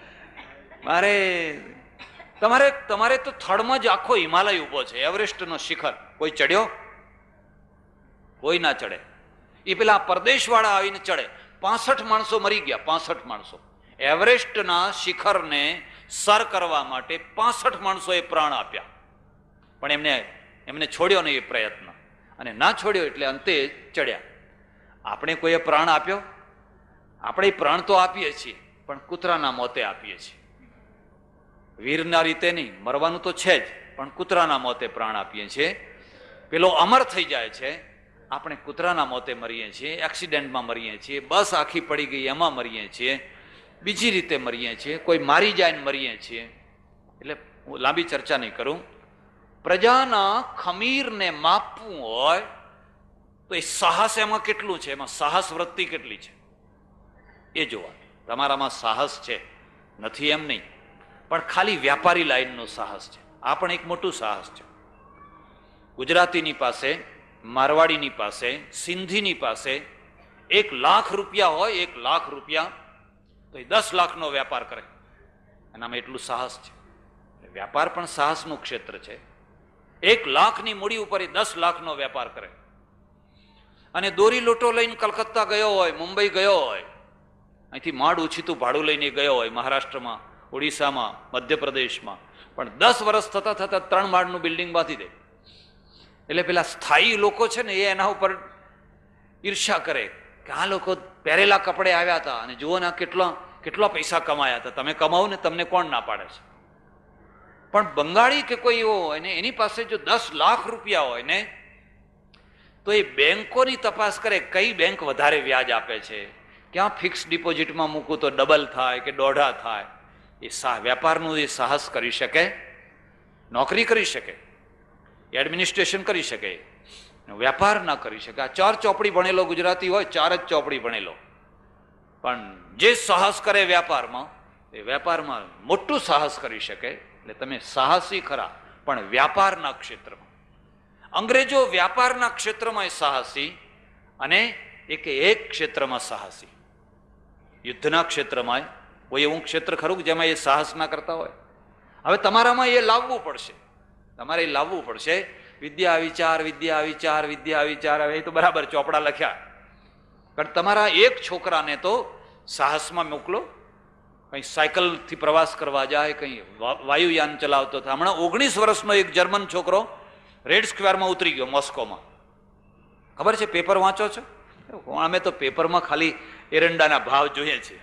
તમારે તો થડમાં જ આખો હિમાલય ઉભો છે, એવરેસ્ટનો શિખર, કોઈ ચડ્યો? કોઈ ના ચડે। એ પેલા પરદેશ વાળા આવીને ચડે। 65 માણસો મરી ગયા, 65 માણસો એવરેસ્ટના શિખરને સર કરવા માટે 65 માણસોએ પ્રાણ આપ્યા, પણ એમને છોડ્યો નહીં એ પ્રયત્ન, અને ના છોડ્યો એટલે અંતે ચડ્યા. આપણે કોઈએ પ્રાણ આપ્યો? આપણે પ્રાણ તો આપીએ છીએ, પણ કૂતરાના મોતે આપીએ છીએ. વીરના રીતે નહીં, મરવાનું તો છે જ, પણ કૂતરાના મોતે પ્રાણ આપીએ છીએ. પેલો અમર થઈ જાય છે, આપણે કૂતરાના મોતે મરીએ છીએ, એક્સિડન્ટમાં મરીએ છીએ, બસ આખી પડી ગઈ એમાં મરીએ છીએ, બીજી રીતે મરીએ છીએ, કોઈ મારી જાય ને મરીએ છીએ. એટલે હું લાંબી ચર્ચા નહીં કરું. પ્રજાના ખમીરને માપવું હોય તો એ સાહસ એમાં કેટલું છે, એમાં સાહસ વૃત્તિ કેટલી છે એ જોવા. તમારામાં સાહસ છે નથી એમ નહીં, પણ ખાલી વ્યાપારી લાઈનનું સાહસ છે. આ પણ એક મોટું સાહસ છે. ગુજરાતીની પાસે, મારવાડીની પાસે, સિંધીની પાસે 1 લાખ રૂપિયા હોય, 1 લાખ રૂપિયા, તો એ 10 લાખનો વેપાર કરે. એનામાં એટલું સાહસ છે. વ્યાપાર પણ સાહસનું ક્ષેત્ર છે. 1 લાખની મૂડી ઉપર એ 10 લાખનો વેપાર કરે. અને દોરી લોટો લઈને કલકત્તા ગયો હોય, મુંબઈ ગયો હોય, અહીંથી માંડ ઓછીતું ભાડું લઈને ગયો હોય, મહારાષ્ટ્રમાં, ઓડિશામાં, મધ્યપ્રદેશમાં, પણ 10 વર્ષ થતા થતા 3 માળનું બિલ્ડિંગ બાંધી દે. એટલે પેલા સ્થાયી લોકો છે ને એ એના ઉપર ઈર્ષ્યા કરે કે આ લોકો પહેરેલા કપડે આવ્યા હતા અને જુઓ ને કેટલા પૈસા કમાયા હતા, તમે કમાવો ને, તમને કોણ ના પાડે છે. પણ બંગાળી કે કોઈ એવો હોય ને એની પાસે જો 10 લાખ રૂપિયા હોય ને, તો એ બેંકોની તપાસ કરે કઈ બેંક વધારે વ્યાજ આપે છે, ક્યાં ફિક્સ ડિપોઝિટમાં મૂકું તો ડબલ થાય કે દોઢા થાય. એ વેપારનું એ સાહસ કરી શકે, નોકરી કરી શકે, એડમિનિસ્ટ્રેશન કરી શકે, વેપાર ના કરી શકે. આ 4 ચોપડી ભણેલો ગુજરાતી હોય, 4 જ ચોપડી ભણેલો, પણ જે સાહસ કરે વ્યાપારમાં, એ વેપારમાં મોટું સાહસ કરી શકે. એટલે તમે સાહસી ખરા, પણ વ્યાપારના ક્ષેત્રમાં. અંગ્રેજો વ્યાપારના ક્ષેત્રમાં સાહસી, અને એક ક્ષેત્રમાં સાહસી. યુદ્ધના ક્ષેત્રમાં કોઈ એવું ક્ષેત્ર ખરું જેમાં એ સાહસ ના કરતા હોય? હવે તમારામાં એ લાવવું પડશે, તમારે એ લાવવું પડશે. વિદ્યા વિચાર, વિદ્યા વિચાર, વિદ્યા વિચાર, હવે એ તો બરાબર ચોપડા લખ્યા, પણ તમારા એક છોકરાને તો સાહસમાં મોકલો. કંઈ સાયકલથી પ્રવાસ કરવા જાય, કંઈ વાયુયાન ચલાવતો થાય. હમણાં 19 વર્ષનો એક જર્મન છોકરો રેડ સ્ક્વેરમાં ઉતરી ગયો મોસ્કોમાં. ખબર છે? પેપર વાંચો છો? અમે તો પેપરમાં ખાલી એરંડાના ભાવ જોઈએ છે.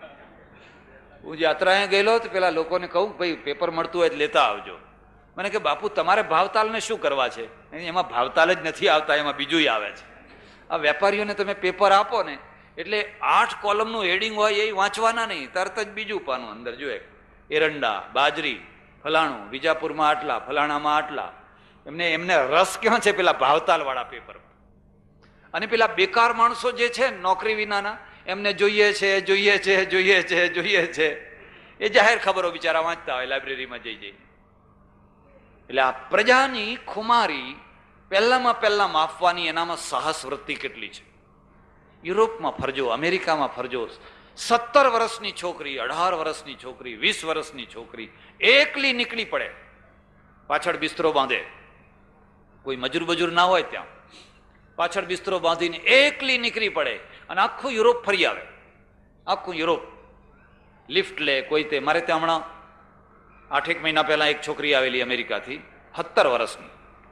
હું યાત્રાએ ગયેલો તો પેલા લોકોને કહું, ભાઈ પેપર મળતું હોય લેતા આવજો. મને કે બાપુ તમારે ભાવતાલને શું કરવા છે? એમાં ભાવતાલ જ નથી આવતા, એમાં બીજું આવે છે. આ વેપારીઓને તમે પેપર આપો ને એટલે 8 કોલમનું હેડિંગ હોય એ વાંચવાના નહીં, તરત જ બીજું પાનું અંદર જોઈએ, એરંડા, બાજરી, ફલાણું, વિજાપુરમાં આટલા, ફલાણામાં આટલા. એમને રસ ક્યાં છે પેલા ભાવતાલ વાળા પેપર. અને પેલા બેકાર માણસો જે છે નોકરી વિનાના, એમને જોઈએ છે, જોઈએ છે, જોઈએ છે, જોઈએ છે, એ જાહેર ખબરો બિચારા વાંચતા હોય લાઇબ્રેરીમાં જઈ. એટલે આ પ્રજાની ખુમારી પહેલા માપવાની, એનામાં સાહસ વૃત્તિ કેટલી છે. યુરોપમાં ફરજો, અમેરિકામાં ફરજો, 17 વર્ષની છોકરી, 18 વર્ષની છોકરી, 20 વર્ષની છોકરી એકલી નીકળી પડે, પાછળ બિસ્તરો બાંધે, કોઈ મજૂર બજૂર ના હોય ત્યાં, પાછળ બિસ્તરો બાંધીને એકલી નીકળી પડે અને આખું યુરોપ ફરી આવે. આખું યુરોપ લિફ્ટ લે કોઈ તે. મારે ત્યાં હમણાં 8 મહિના પહેલા એક છોકરી આવેલી અમેરિકાથી, 17 વર્ષની,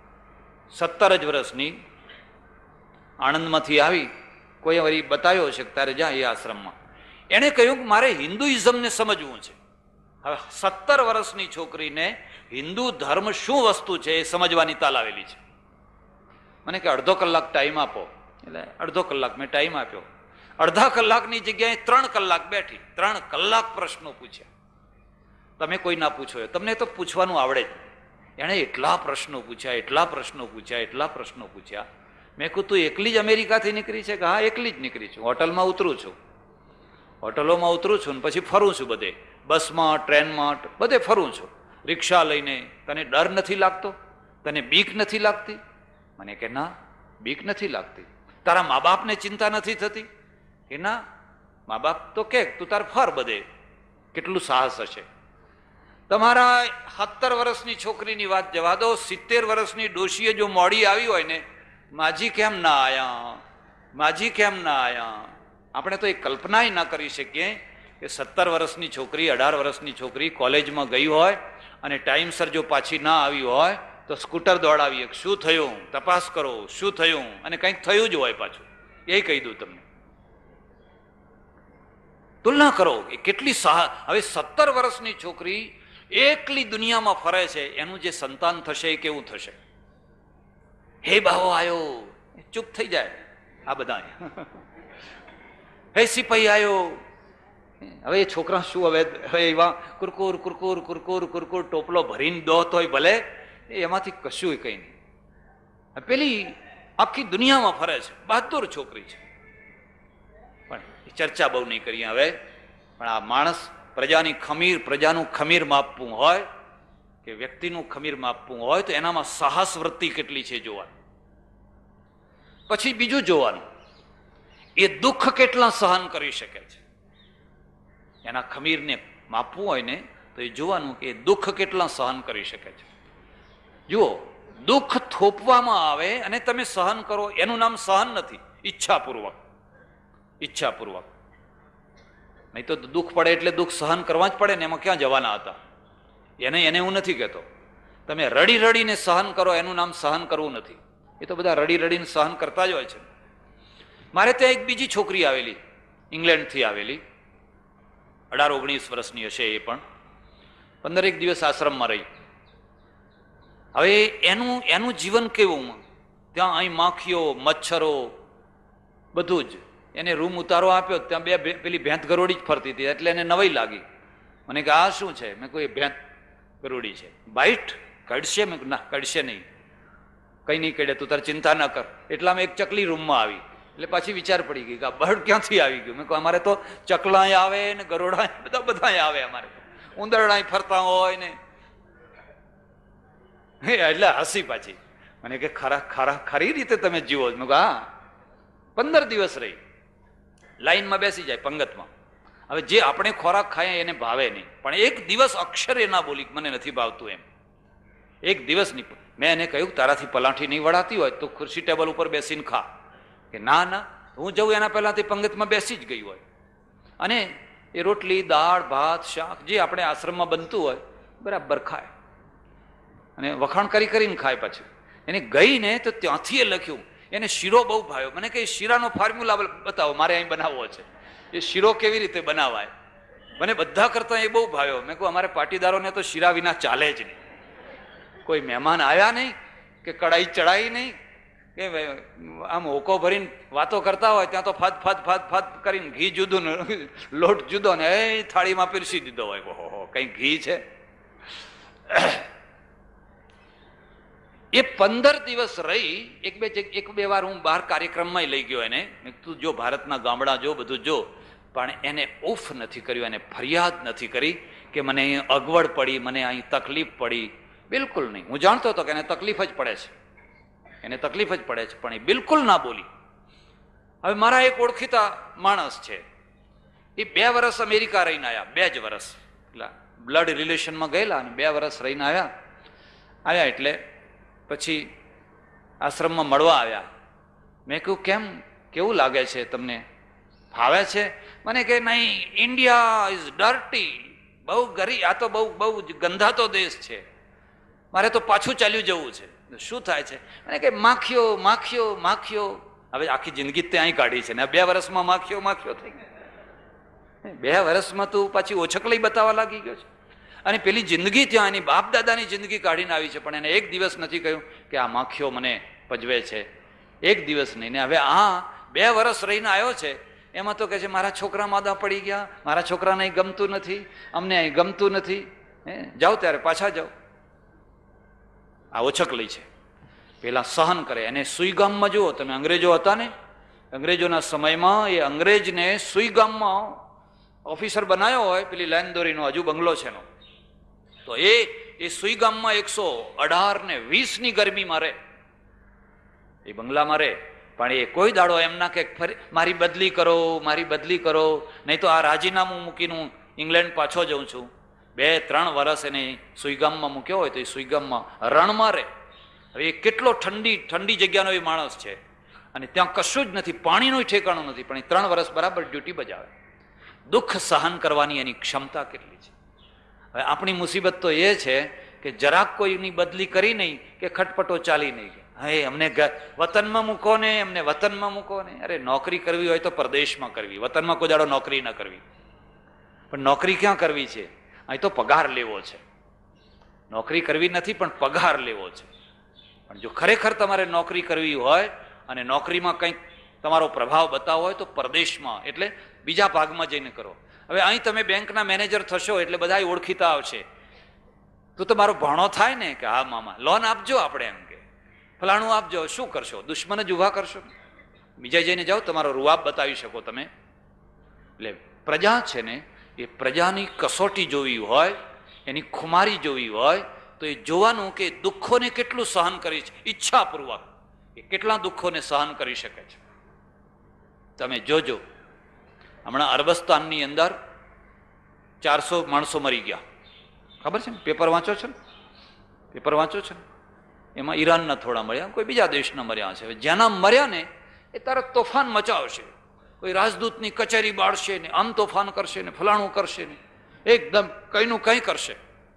17 જ વર્ષની, આણંદમાંથી આવી. કોઈ વળી બતાવ્યો છે કે તારે જા એ આશ્રમમાં. એણે કહ્યું કે મારે હિન્દુઇઝમને સમજવું છે. હવે 17 વર્ષની છોકરીને હિન્દુ ધર્મ શું વસ્તુ છે એ સમજવાની તાલાવેલી છે. મને કે અડધો કલાક ટાઈમ આપો. એટલે અડધો કલાક મેં ટાઈમ આપ્યો. અડધા કલાકની જગ્યાએ 3 કલાક બેઠી, 3 કલાક પ્રશ્નો પૂછ્યા. તમે કોઈ ના પૂછો, તમને તો પૂછવાનું આવડે જ. એણે એટલા પ્રશ્નો પૂછ્યા, એટલા પ્રશ્નો પૂછ્યા, એટલા પ્રશ્નો પૂછ્યા. મેં કહ્યું તું એકલી જ અમેરિકાથી નીકળી છે? કે હા, એકલી જ નીકળી છું. હોટલમાં ઉતરું છું, હોટલોમાં ઉતરું છું, ને પછી ફરું છું બધે, બસમાં, ટ્રેનમાં, બધે ફરું છું, રિક્ષા લઈને. તને ડર નથી લાગતો? તને બીક નથી લાગતી? મને કે ના, બીક નથી લાગતી. તારા મા બાપને ચિંતા નથી થતી? કે ના, મા બાપ તો કે તું તાર ફર બધે. કેટલું સાહસ હશે તમારા. 17 વર્ષની છોકરીની વાત જવા દો, 70 વર્ષની ડોશીએ જો મોડી આવી હોય ને, માજી કેમ ના આયા, માજી કેમ ના આયા, આપણે તો એ કલ્પના ના કરી શકીએ કે 17 વર્ષની છોકરી 18 વર્ષની છોકરી કોલેજમાં ગઈ હોય અને ટાઈમસર જો પાછી ના આવી હોય તો સ્કૂટર દોડાવીએ, શું થયું તપાસ કરો, શું થયું, અને કંઈક થયું જ હોય પાછું, એ કહી દઉં તમને. તુલના કરો કે કેટલી હવે 17 વર્ષની છોકરી એકલી દુનિયામાં ફરે છે, એનું જે સંતાન થશે એ કેવું થશે? હે બાવો આવ્યો, ચૂપ થઈ જાય આ બધા. હે સિપાહી આવ્યો, હવે એ છોકરા શું હવે એવા કુરકુર કુરકુર કુરકુર કુરકુર ટોપલો ભરીને દોત હોય ભલે, એમાંથી કશું કઈ નહીં. પેલી આખી દુનિયામાં ફરે છે, બહાદુર છોકરી છે. પણ ચર્ચા બહુ નહીં કરીએ હવે. પણ આ માણસ પ્રજાનું ખમીર માપવું હોય કે વ્યક્તિનું ખમીર માપવું હોય તો એનામાં સાહસ વૃત્તિ કેટલી છે જોવાનું. પછી બીજું જોવાનું, એ દુઃખ કેટલા સહન કરી શકે છે. એના ખમીરને માપવું હોય ને તો એ જોવાનું કે દુઃખ કેટલા સહન કરી શકે છે. જુઓ, દુઃખ થોપવામાં આવે અને તમે સહન કરો, એનું નામ સહન નથી, ઈચ્છાપૂર્વક. ઈચ્છાપૂર્વક નહીં તો દુઃખ પડે એટલે દુઃખ સહન કરવા જ પડે ને, એમાં ક્યાં જવાના હતા? એને હું નથી કહેતો. તમે રડી રડીને સહન કરો એનું નામ સહન કરવું નથી. એ તો બધા રડી રડીને સહન કરતા જ હોય છે. મારે ત્યાં એક બીજી છોકરી આવેલી, ઇંગ્લેન્ડથી આવેલી, 18-19 વર્ષની હશે. એ પણ 15 દિવસ આશ્રમમાં રહી. હવે એનું જીવન કેવું, ત્યાં અહીં માખીઓ મચ્છરો બધું જ. એને રૂમ ઉતારો આપ્યો, ત્યાં પેલી ભેંત ગરોડી જ ફરતી હતી, એટલે એને નવાઈ લાગી. મને કે આ શું છે? મેં કોઈ ભેંત ગરોડી છે, બાઈટ કડશે? મેં ના, કડશે નહીં, કઈ નહીં કડે, તું તારે ચિંતા ન કર. એટલામાં એક ચકલી રૂમમાં આવી, એટલે પાછી વિચાર પડી ગઈ કે આ બર્ડ ક્યાંથી આવી ગયું. મેં કહું અમારે તો ચકલા આવે ને ગરોડા બધા આવે, અમારે તો ઉંદરડા ફરતા હોય ને. એટલે હસી પાછી. મને કે ખરી રીતે તમે જીવો? મેં કહું હા. 15 દિવસ રહી, લાઈનમાં બેસી જાય પંગતમાં. હવે જે આપણે ખોરાક ખાઈએ એને ભાવે નહીં, પણ એક દિવસ અક્ષર એ ના બોલી મને નથી ભાવતું એમ. એક દિવસ નહીં. મેં એને કહ્યું તારાથી પલાઠી નહીં વળાતી હોય તો ખુરશી ટેબલ ઉપર બેસીને ખા. કે ના ના, હું જઉં એના પહેલાથી પંગતમાં બેસી જ ગઈ હોય, અને એ રોટલી દાળ ભાત શાક જે આપણે આશ્રમમાં બનતું હોય બરાબર ખાય, અને વખાણ કરીને ખાય. પાછું એને ગઈ ને તો ત્યાંથી એ લખ્યું, એને શીરો બહુ ભાવ્યો. મને કે શીરાનો ફોર્મ્યુલા બતાવો, મારે અહીં બનાવવો છે. એ શીરો કેવી રીતે બનાવાય? મને બધા કરતા એ બહુ ભાવ્યો. મેં કહું અમારે પાટીદારોને તો શીરા વિના ચાલે જ નહીં. કોઈ મહેમાન આવ્યા નહીં કે કડાઈ ચડાઈ નહીં કે આમ હોકો ભરીને વાતો કરતા હોય ત્યાં તો ફાદ કરીને ઘી જુદું ને લોટ જુદો ને એ થાળીમાં પીરસી દીધો હોય. ઓહો, કઈ ઘી છે. એ 15 દિવસ રહી. એક બે વાર હું બહાર કાર્યક્રમમાં લઈ ગયો એને. તું જો ભારતના ગામડા જો, બધું જો, પણ એને ઉફ નથી કર્યું, એને ફરિયાદ નથી કરી કે મને અહીં અગવડ પડી, મને અહીં તકલીફ પડી. બિલકુલ નહીં. હું જાણતો હતો કે એને તકલીફ જ પડે છે, એને તકલીફ જ પડે છે, પણ એ બિલકુલ ના બોલી. હવે મારા એક ઓળખીતા માણસ છે, એ 2 વર્ષ અમેરિકા રહીને આવ્યા. 2 જ વર્ષ એટલે બ્લડ રિલેશનમાં ગયેલા અને 2 વર્ષ રહીને આવ્યા એટલે પછી આશ્રમમાં મળવા આવ્યા. મેં કહ્યું કેમ, કેવું લાગે છે તમને, ફાવે છે? મને કે નહીં, ઇન્ડિયા ઇઝ ડર્ટી, બહુ ગરીબ, આ તો બહુ ગંધાતો દેશ છે, મારે તો પાછું ચાલ્યું જવું છે. શું થાય છે? મને કે માખીઓ માખીઓ માખીઓ. હવે આખી જિંદગી ત્યાં કાઢી છે ને 2 વર્ષમાં માખીઓ માખીઓ થઈ ગઈ. 2 વર્ષમાં તું પાછી ઓછકલી બતાવવા લાગી ગયો છે. અને પેલી જિંદગી ત્યાં એની બાપ દાદાની જિંદગી કાઢીને આવી છે, પણ એને એક દિવસ નથી કહ્યું કે આ માખીઓ મને પજવે છે. એક દિવસ નહીં. ને હવે 2 વર્ષ રહીને આવ્યો છે, એમાં તો કહે છે મારા છોકરા માદા પડી ગયા, મારા છોકરાને અહીં ગમતું નથી, અમને અહીં ગમતું નથી. જાઓ ત્યારે પાછા જાઓ. આ ઓછકલી છે. પેલા સહન કરે. એને સુઈગામમાં જુઓ તમે, અંગ્રેજો હતા ને, અંગ્રેજોના સમયમાં એ અંગ્રેજને સુઈગામમાં ઓફિસર બનાવ્યો હોય, પેલી લાઈન દોરીનો હજુ બંગલો છે એનો, તો એ સુઈગામમાં 118 ને 20 ની ગરમીમાં રહે, એ બંગલામાં રહે. પણ એ કોઈ દાડો એમ ના કે મારી બદલી કરો, મારી બદલી કરો, નહીં તો આ રાજીનામું મૂકીને હું ઇંગ્લેન્ડ પાછો જઉં છું. 2-3 વર્ષ એને સુઈગામમાં મૂક્યો હોય તો એ સુઈગામમાં રણમાં રહે. હવે એ કેટલો ઠંડી જગ્યાનો એ માણસ છે, અને ત્યાં કશું જ નથી, પાણીનું ઠેકાણું નથી, પણ એ 3 વર્ષ બરાબર ડ્યુટી બજાવે. દુઃખ સહન કરવાની એની ક્ષમતા કેટલી છે. હવે આપણી મુસીબત તો એ છે કે જરાક કોઈની બદલી કરી નહીં કે ખટપટો ચાલી નહીં. હવે અમને વતનમાં મૂકો ને, અમને વતનમાં મૂકો ને. અરે નોકરી કરવી હોય તો પરદેશમાં કરવી, વતનમાં કોઈ દાડો નોકરી ના કરવી. પણ નોકરી ક્યાં કરવી છે? અહીં તો પગાર લેવો છે. નોકરી કરવી નથી પણ પગાર લેવો છે. પણ જો ખરેખર તમારે નોકરી કરવી હોય અને નોકરીમાં કંઈક તમારો પ્રભાવ બતાવવો હોય તો પરદેશમાં, એટલે બીજા ભાગમાં જઈને કરો. હવે અહીં તમે બેંકના મેનેજર થશો એટલે બધા ઓળખીતા આવશે. તો તમારો ભાણો થાય ને કે હા મામા લોન આપજો, આપણે એમ કે ફલાણું આપજો. શું કરશો? દુશ્મન જ ઉભા કરશો. બીજા જઈને જાઓ, તમારો રૂઆબ બતાવી શકો તમે. એટલે પ્રજા છે ને, એ પ્રજાની કસોટી જોવી હોય, એની ખુમારી જોવી હોય તો એ જોવાનું કે દુઃખોને કેટલું સહન કરી છે ઈચ્છાપૂર્વક, એ કેટલા દુઃખોને સહન કરી શકે છે. તમે જોજો, હમણાં અરબસ્તાનની અંદર 400 માણસો મરી ગયા, ખબર છે ને? પેપર વાંચો છો ને? પેપર વાંચો છો ને? એમાં ઈરાનના થોડા મર્યા, કોઈ બીજા દેશના મર્યા છે. જેના મર્યા ને એ તરત તોફાન મચાવશે, કોઈ રાજદૂતની કચેરી બાળશે ને, આમ તોફાન કરશે ને, ફલાણું કરશે ને, એકદમ કઈનું કઈ કરશે,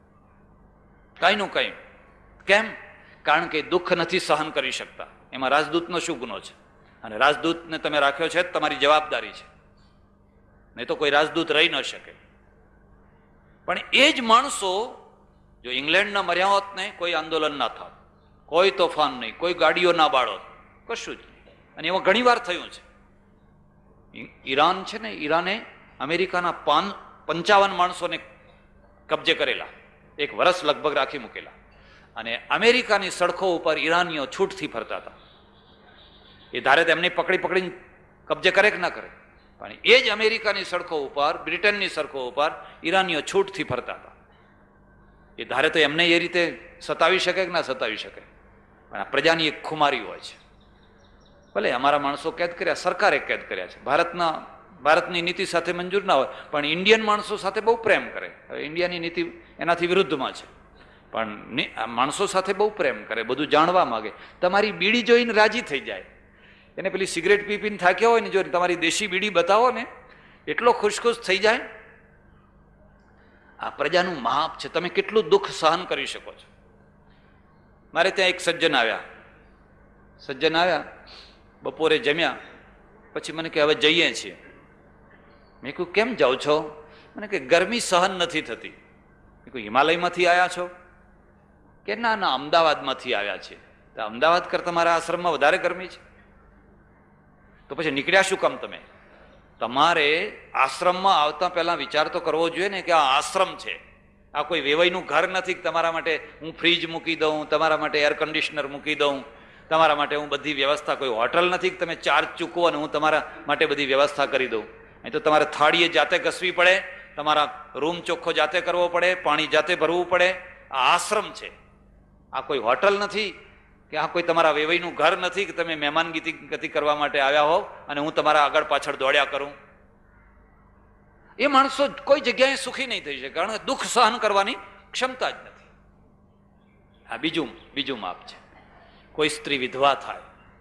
કઈનું કઈ. કેમ? કારણ કે દુઃખ નથી સહન કરી શકતા. એમાં રાજદૂતનો શું ગુનો છે? અને રાજદૂતને તમે રાખ્યો છે તમારી જવાબદારી છે, નહીં તો કોઈ રાજદૂત રહી ન શકે. પણ એ જ માણસો જો ઇંગ્લેન્ડના મર્યા હોત ને, કોઈ આંદોલન ના થાત, કોઈ તોફાન નહીં, કોઈ ગાડીઓ ના બાળોત, કશું જ નહીં. અને એમાં ઘણી વાર થયું છે. ઈરાન છે ને, ઈરાને અમેરિકાના 55 માણસોને કબજે કરેલા, 1 વર્ષ લગભગ રાખી મૂકેલા. અને અમેરિકાની સડકો ઉપર ઈરાનીઓ છૂટથી ફરતા હતા. એ ધારે તેમને પકડી પકડીને કબજે કરે કે ના કરે, પણ એ જ અમેરિકાની સડકો ઉપર, બ્રિટનની સડકો ઉપર ઈરાનીઓ છૂટથી ફરતા હતા. એ ધારે તો એમને એ રીતે સતાવી શકે કે ના સતાવી શકે. પણ આ પ્રજાની એક ખુમારી હોય છે. ભલે અમારા માણસો કેદ કર્યા, સરકારે કેદ કર્યા છે, ભારતની નીતિ સાથે મંજૂર ના હોય, પણ ઇન્ડિયન માણસો સાથે બહુ પ્રેમ કરે. હવે ઇન્ડિયાની નીતિ એનાથી વિરુદ્ધમાં છે, પણ માણસો સાથે બહુ પ્રેમ કરે, બધું જાણવા માંગે. તમારી બીડી જોઈને રાજી થઈ જાય. એને પેલી સિગરેટ પી પીને થાક્યા હોય ને, જો તમારી દેશી બીડી બતાવો ને, એટલો ખુશ થઈ જાય. આ પ્રજાનું માપ છે, તમે કેટલું દુઃખ સહન કરી શકો છો. મારે ત્યાં એક સજ્જન આવ્યા, બપોરે જમ્યા પછી મને કે હવે જઈએ છીએ. મેં કહ્યું કેમ જાઓ છો? મને કે ગરમી સહન નથી થતી. મેં કહ્યું હિમાલયમાંથી આવ્યા છો? કે ના ના અમદાવાદમાંથી આવ્યા છે. તો અમદાવાદ કરતા મારા આશ્રમમાં વધારે ગરમી છે. તો પછી નીકળ્યા શું કામ તમે? તમારે આશ્રમમાં આવતા પહેલા વિચાર તો કરવો જોઈએ ને કે આ આશ્રમ છે, આ કોઈ વેવાઈનું ઘર નથી. તમારા માટે હું ફ્રીજ મૂકી દઉં, તમારા માટે એર કન્ડિશનર મૂકી દઉં, તમારા માટે હું બધી વ્યવસ્થા, કોઈ હોટલ નથી કે તમે ચાર્જ ચૂકવો અને હું તમારા માટે બધી વ્યવસ્થા કરી દઉં. અહીં તો તમારે થાળીએ જાતે ઘસવી પડે, તમારા રૂમ ચોખ્ખો જાતે કરવો પડે, પાણી જાતે ભરવું પડે. આ આશ્રમ છે, આ કોઈ હોટલ નથી કે આ કોઈ તમારા વેવાઈનું ઘર નથી કે તમે મહેમાનગતિ કરવા માટે આવ્યા હોવ અને હું તમારા આગળ પાછળ દોડ્યા કરું. એ માણસો કોઈ જગ્યાએ સુખી નહીં થઈ શકે, કારણ કે દુઃખ સહન કરવાની ક્ષમતા જ નથી. આ બીજું માપ છે. કોઈ સ્ત્રી વિધવા થાય,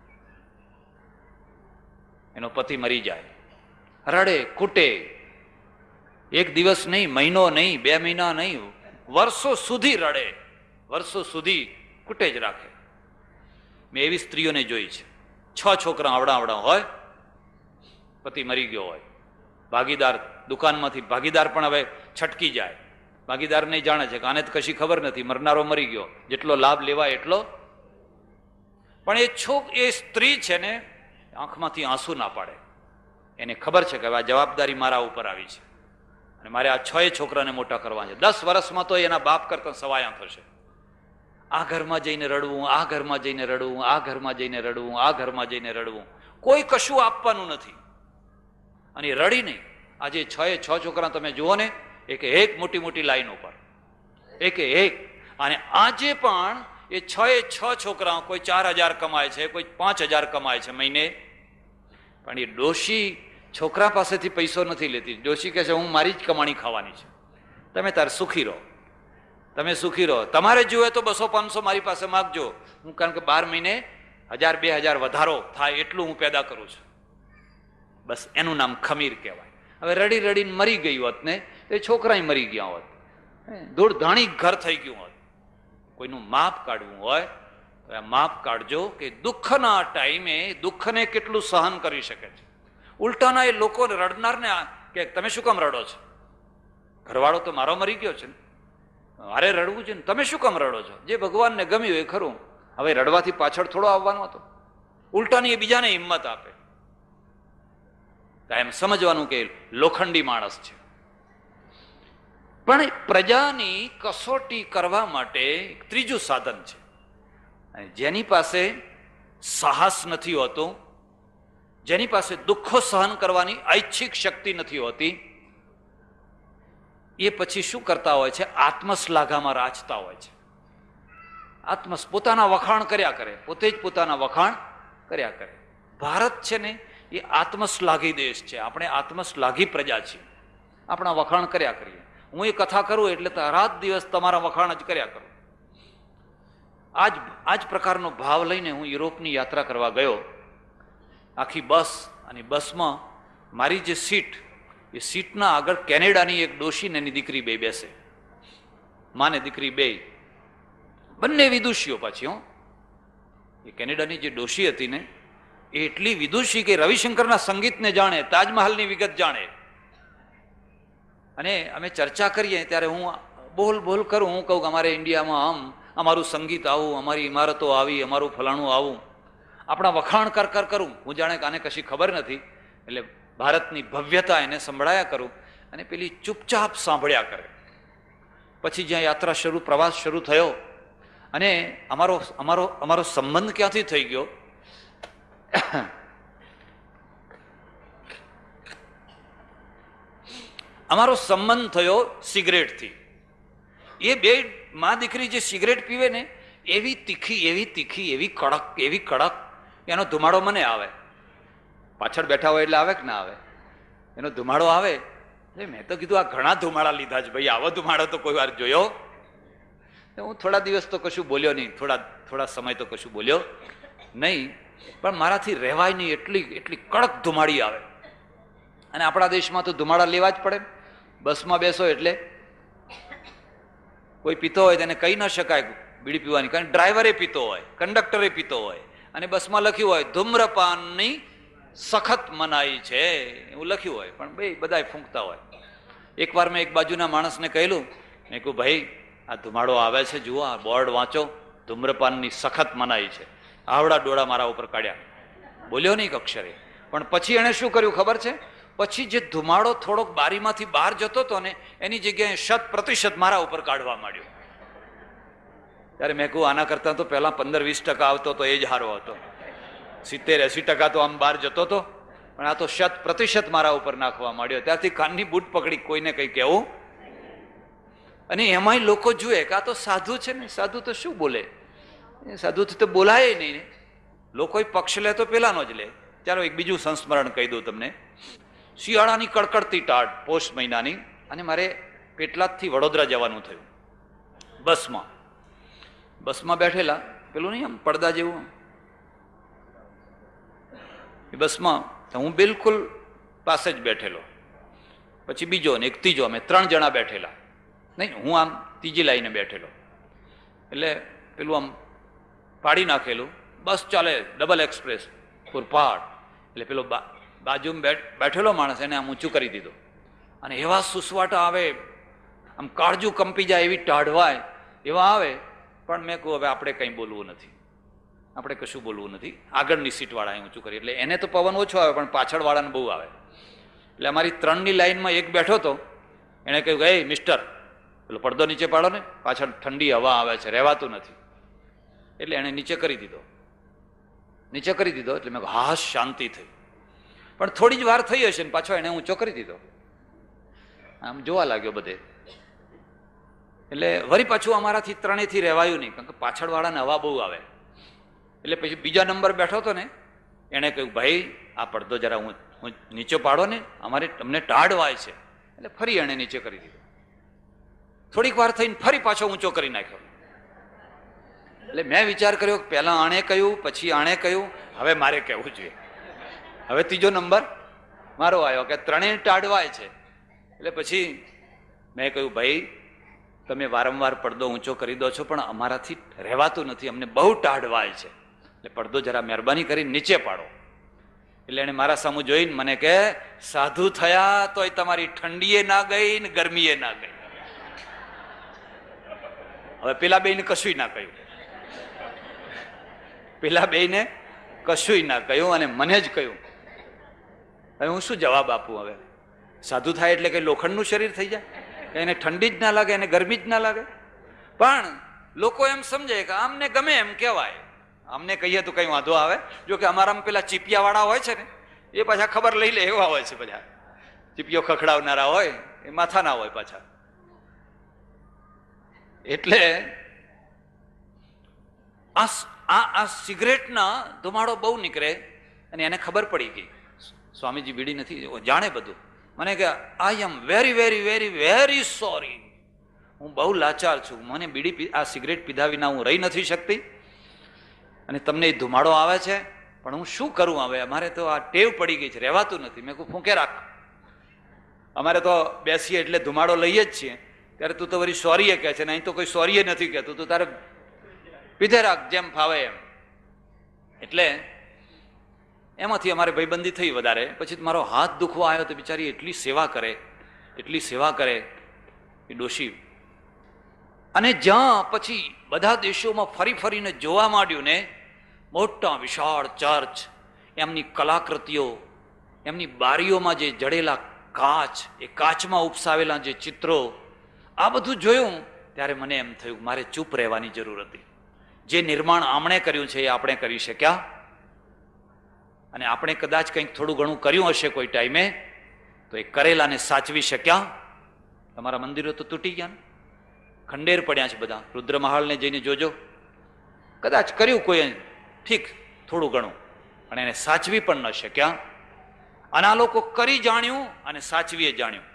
એનો પતિ મરી જાય, રડે કૂટે, 1 દિવસ નહીં, મહિનો નહીં, 2 મહિના નહીં, વર્ષો સુધી રડે, વર્ષો સુધી કૂટે જ રાખે. મેં એવી સ્ત્રીઓને જોઈ છે. 6 છોકરા આવડા હોય, પતિ મરી ગયો હોય, ભાગીદાર દુકાનમાંથી ભાગીદાર પણ હવે છટકી જાય. ભાગીદાર નહીં જાણે છે કે આને તો કશી ખબર નથી, મરનારો મરી ગયો, જેટલો લાભ લેવાય એટલો. પણ એ સ્ત્રી છે ને, આંખમાંથી આંસુ ના પાડે. એને ખબર છે કે આ જવાબદારી મારા ઉપર આવી છે અને મારે આ 6 છોકરાને મોટા કરવા છે. 10 વર્ષમાં તો એના બાપ કરતા સવાયા થશે. આ ઘરમાં જઈને રડવું, આ ઘરમાં જઈને રડવું, આ ઘરમાં જઈને રડવું, આ ઘરમાં જઈને રડવું, કોઈ કશું આપવાનું નથી. અને રડી નહીં. આજે 6 છોકરા તમે જુઓ ને, એક મોટી લાઈન ઉપર, એક. અને આજે પણ એ 6 છોકરા, કોઈ 4,000 કમાય છે, કોઈ 5,000 કમાય છે મહિને. પણ એ ડોશી છોકરા પાસેથી પૈસો નથી લેતી. ડોશી કહે છે હું મારી જ કમાણી ખાવાની છે, તમે તાર સુખી રહો, તમે સુખી રહો. તમારે જોઈએ તો 200-500 મારી પાસે માગજો, હું કારણ કે 12 મહિને 1,000-2,000 વધારો થાય એટલું હું પેદા કરું છું. બસ એનું નામ ખમીર કહેવાય. હવે રડી રડીને મરી ગઈ હોત ને તો છોકરા મરી ગયા હોત, ધૂળ ધાણી ઘર થઈ ગયું હોત. કોઈનું માપ કાઢવું હોય તો માપ કાઢજો કે દુઃખના ટાઈમે દુઃખને કેટલું સહન કરી શકે છે. ઉલટાના એ લોકો રડનારને કે તમે શું કામ રડો છો? ઘરવાળો તો મારો મરી ગયો છે ને, મારે રડવું છે ને, તમે શું કામ રડો છો? જે ભગવાનને ગમ્યું એ ખરું, હવે રડવાથી પાછળ થોડો આવવાનો હતો. ઉલટાની એ બીજાને હિંમત આપે. એમ સમજવાનું કે લોખંડી માણસ છે. પણ પ્રજાની કસોટી કરવા માટે એક ત્રીજું સાધન છે. જેની પાસે સાહસ નથી હોતું, જેની પાસે દુઃખો સહન કરવાની ઐચ્છિક શક્તિ નથી હોતી, એ પછી શું કરતા હોય છે? આત્મશ્લાઘામાં રાચતા હોય છે. પોતાના વખાણ કર્યા કરે, પોતે જ પોતાના વખાણ કર્યા કરે. ભારત છે ને એ આત્મશ્લાઘી દેશ છે. આપણે આત્મશ્લાઘી પ્રજા છીએ. આપણા વખાણ કર્યા કરીએ. હું એ કથા કરું એટલે રાત દિવસ તમારા વખાણ જ કર્યા કરું. આ જ પ્રકારનો ભાવ લઈને હું યુરોપની યાત્રા કરવા ગયો. આખી બસ, અને બસમાં મારી જે સીટ, એ સીટના આગળ કેનેડાની એક ડોશી ને એની દીકરી બે બેસે. માને દીકરી બે, બંને વિદુષીઓ પાછી. એ કેનેડાની જે ડોશી હતી ને એ એટલી વિદુષી કે રવિશંકરના સંગીતને જાણે, તાજમહાલની વિગત જાણે. અને અમે ચર્ચા કરીએ ત્યારે હું બોલ કરું, હું કહું કે અમારે ઇન્ડિયામાં આમ, અમારું સંગીત આવું, અમારી ઇમારતો આવી, અમારું ફલાણું આવું, આપણા વખાણ કરું. હું જાણે કે આને કશી ખબર નથી, એટલે ભારતની ભવ્યતા એને સંભળાયા કરું, અને પેલી ચૂપચાપ સાંભળ્યા કરે. પછી જ્યાં યાત્રા પ્રવાસ શરૂ થયો, અને અમારો સંબંધ ક્યાંથી થઈ ગયો? અમારો સંબંધ થયો સિગરેટથી. એ બે મા દીકરી જે સિગરેટ પીવે ને, એવી તીખી, એવી કડક, એનો ધુમાડો મને આવે. પાછળ બેઠા હોય એટલે આવે કે ના આવે? એનો ધુમાડો આવે. મેં તો કીધું આ ઘણા ધુમાડા લીધા છે ભાઈ, આવો ધુમાડો તો કોઈ વાર જોયો? હું થોડા દિવસ તો કશું બોલ્યો નહીં, થોડા સમય તો કશું બોલ્યો નહીં. પણ મારાથી રહેવાય નહીં, એટલી કડક ધુમાડી આવે. અને આપણા દેશમાં તો ધુમાડા લેવા જ પડે. બસમાં બેસો એટલે કોઈ પીતો હોય તેને કહી ન શકાય બીડી પીવાની, કારણ ડ્રાઈવરે પીતો હોય, કંડક્ટરે પીતો હોય, અને બસમાં લખ્યું હોય ધૂમ્રપાનની સખત મનાઈ છે, એવું લખ્યું હોય, પણ બે બધાય ફૂંકતા હોય. એકવાર મેં એક બાજુના માણસને કહેલું, મેં કહ્યું ભાઈ આ ધુમાડો આવે છે, જુઓ આ બોર્ડ વાંચો, ધૂમ્રપાનની સખત મનાઈ છે. આવડા ડોળા મારા ઉપર કાઢ્યા, બોલ્યો નહીં અક્ષરે. પણ પછી એણે શું કર્યું ખબર છે? પછી જે ધુમાડો થોડોક બારીમાંથી બહાર જતો હતો ને, એની જગ્યાએ 100% મારા ઉપર કાઢવા માંડ્યો. ત્યારે મેં કહું આના કરતા તો પહેલા 15-20% આવતો તો એ જ સારો હતો. 70-80% તો આમ બહાર જતો હતો, પણ આ તો 100% મારા ઉપર નાખવા માંડ્યો. ત્યારથી કાનની બૂટ પકડી કોઈને કઈ કહેવું. અને એમાંય લોકો જુએ કે આ તો સાધુ છે ને, સાધુ તો શું બોલે, સાધુથી તો બોલાય નહીં ને. લોકો પક્ષ લે તો પેલાનો જ લે. ચાલો એક બીજું સંસ્મરણ કહી દઉં તમને. શિયાળાની કડકડતી ટાઢ, પોષ મહિનાની, અને મારે પેટલાદથી વડોદરા જવાનું થયું. બસમાં બેઠેલા, પેલું નહીં આમ પડદા જેવું, એ બસમાં હું બિલકુલ પાસે જ બેઠેલો. પછી બીજો ને એક ત્રીજો, અમે 3 જણા બેઠેલા. નહીં, હું આમ ત્રીજી લાઈને બેઠેલો. એટલે પેલું આમ પાડી નાખેલું, બસ ચાલે ડબલ એક્સપ્રેસ પૂરપાટ. એટલે પેલો બાજુમાં બેઠેલો માણસ એને આમ ઊંચું કરી દીધો, અને એવા સુસવાટા આવે, આમ કાળજું કંપી જાય એવી ટાઢવાય એવા આવે. પણ મેં કહું હવે આપણે કંઈ બોલવું નથી, આપણે કશું બોલવું નથી. આગળની સીટવાળાએ ઊંચું કરી, એટલે એને તો પવન ઓછો આવે પણ પાછળવાળાને બહુ આવે. એટલે અમારી 3ની લાઈનમાં એક બેઠો હતો, એણે કહ્યું કે એ મિસ્ટર, પેલો પડદો નીચે પાડો ને, પાછળ ઠંડી હવા આવે છે, રહેવાતું નથી. એટલે એણે નીચે કરી દીધો. એટલે મેં કહ્યું હા, શાંતિ થઈ. પણ થોડી જ વાર થઈ હશે ને પાછો એને ઊંચો કરી દીધો. આમ જોવા લાગ્યો બધે. એટલે વળી પાછું અમારાથી 3થી રહેવાયું નહીં, કારણ કે પાછળવાળાને હવા બહુ આવે. એટલે પછી બીજા નંબર બેઠો હતો ને, એણે કહ્યું ભાઈ આ પડદો જરા હું નીચે પાડો ને, અમારે તમને ટાઢવાય છે. એટલે ફરી એણે નીચે કરી દીધો. થોડીક વાર થઈને ફરી પાછો ઊંચો કરી નાખ્યો. એટલે મેં વિચાર કર્યો કે પહેલા આણે કહ્યું, પછી આણે કહ્યું, હવે મારે કહેવું જોઈએ. હવે ત્રીજો નંબર મારો આવ્યો કે ત્રણેય ટાઢવાય છે. એટલે પછી મેં કહ્યું, ભાઈ તમે વારંવાર પડદો ઊંચો કરી દો છો, પણ અમારાથી રહેવાતું નથી, અમને બહુ ટાઢવાય છે, એટલે પડદો જરા મહેરબાની કરી નીચે પાડો. એટલે એને મારા સામું જોઈને મને કે, સાધુ થયા તોય તમારી ઠંડીએ ના ગઈ ને ગરમીએ ના ગઈ. હવે પેલા બેને કશું ના કહ્યું, પેલા બેને કશું ના કહ્યું અને મને જ કહ્યું. હવે હું શું જવાબ આપું? હવે સાધુ થાય એટલે કઈ લોખંડનું શરીર થઈ જાય? એને ઠંડી જ ના લાગે, એને ગરમી જ ના લાગે? પણ લોકો એમ સમજે કે આમને ગમે એમ કહેવાય. અમને કહીએ તો કઈ વાંધો આવે? જો કે અમારામાં પેલા ચીપિયા વાળા હોય છે ને, એ પાછા ખબર લઈ લે એવા હોય છે. બધા ચીપિયો ખખડાવનારા હોય, એ માથા ના હોય પાછા. એટલે આ સિગરેટના ધુમાડો બહુ નીકળે અને એને ખબર પડી ગઈ. સ્વામીજી બીડી નથી જાણે બધું. મને કે I am very very very very sorry, હું બહુ લાચાર છું, મને બીડી આ સિગરેટ પીધા વિના હું રહી નથી શકતી અને તમને એ ધુમાડો આવે છે, પણ હું શું કરું? હવે અમારે તો આ ટેવ પડી ગઈ છે, રહેવાતું નથી. મેં કહું ફૂંકે રાખ, અમારે તો બેસીએ એટલે ધુમાડો લઈએ જ છીએ. ત્યારે તું તો વળી સોરીએ કહે છે ને, અહીં તો કોઈ સોરીએ નથી કહેતું, તું તારે પીધે રાખ જેમ ફાવે એમ. એટલે એમાંથી અમારે ભાઈબંધી થઈ વધારે. પછી મારો હાથ દુખવા આવ્યો તો બિચારી એટલી સેવા કરે, એટલી સેવા કરે એ ડોશી. અને જ્યાં પછી બધા દેશોમાં ફરી ફરીને જોવા માંડ્યું ને, મોટા વિશાળ ચર્ચ, એમની કલાકૃતિઓ, એમની બારીઓમાં જે જડેલા કાચ, એ કાચમાં ઉપસાવેલા જે ચિત્રો, આ બધું જોયું ત્યારે મને એમ થયું મારે ચૂપ રહેવાની જરૂર હતી. જે નિર્માણ આમણે કર્યું છે એ આપણે કરી શક્યા, અને આપણે કદાચ કંઈક થોડું ઘણું કર્યું હશે કોઈ ટાઈમે, તો એ કરેલાને સાચવી શક્યા? તમારા મંદિરો તો તૂટી ગયા ને, ખંડેર પડ્યા છે બધા. રુદ્રમહાલને જઈને જોજો, કદાચ કર્યું કોઈ ઠીક થોડું ઘણું, પણ એને સાચવી પણ ન શક્યા. અને આ લોકો કરી જાણ્યું અને સાચવીએ જાણ્યું.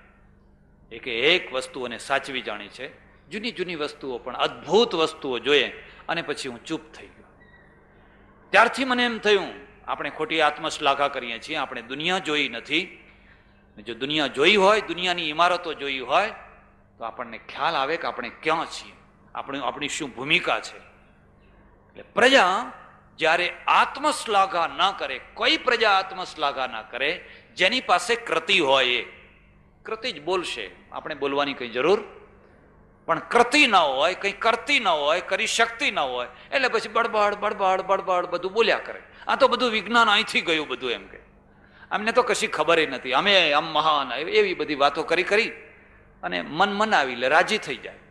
એક વસ્તુઓને સાચવી જાણી છે, જૂની જૂની વસ્તુઓ પણ અદ્ભુત વસ્તુઓ જોઈએ, અને પછી હું ચૂપ થઈ ગયો. ત્યારથી મને એમ થયું આપણે ખોટી આત્મશ્લાઘા કરીએ છીએ, આપણે દુનિયા જોઈ નથી. જો દુનિયા જોઈ હોય, દુનિયાની ઇમારતો જોઈ હોય, તો આપણને ખ્યાલ આવે કે આપણે ક્યાં છીએ, આપણી શું ભૂમિકા છે. એટલે પ્રજા જ્યારે આત્મશ્લાઘા ન કરે, કોઈ પ્રજા આત્મશ્લાઘા ના કરે, જેની પાસે કૃતિ હોય એ કૃતિ જ બોલશે, આપણે બોલવાની કઈ જરૂર. પણ કૃતિ ન હોય, કઈ કરતી ન હોય, કરી શકતી ન હોય, એટલે પછી બડબડ બડબડ બડબડ બધું બોલ્યા કરે. આ તો બધું વિજ્ઞાન અહીંથી ગયું બધું, એમ કે અમને તો કશી ખબર નથી, અમે આમ મહાન, એવી બધી વાતો કરી કરી અને મન મનાવી લે, રાજી થઈ જાય.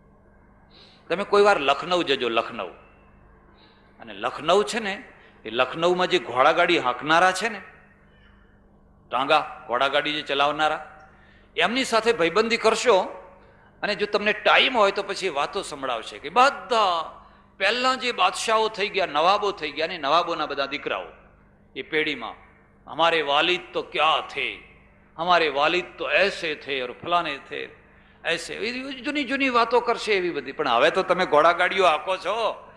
તમે કોઈ વાર લખનઉ જજો, લખનઉ. અને લખનઉ છે ને, એ લખનઉમાં જે ઘોડાગાડી હાંકનારા છે ને, ટાંગા ઘોડાગાડી જે ચલાવનારા, એમની સાથે ભાઈબંધી કરશો અને જો તમને ટાઈમ હોય તો પછી વાતો સંભળાવશે કે બધા પહેલા જે બાદશાહો થઈ ગયા, નવાબો થઈ ગયા ને, નવાબોના બધા દીકરાઓ એ પેઢીમાં, हमारे वालिद तो क्या थे, हमारे वालिद तो ऐसे थे और फलाने थे ऐसे, જૂની જૂની વાતો કરશે એવી બધી. પણ હવે તો તમે ઘોડાગાડીઓ હાંકો છો,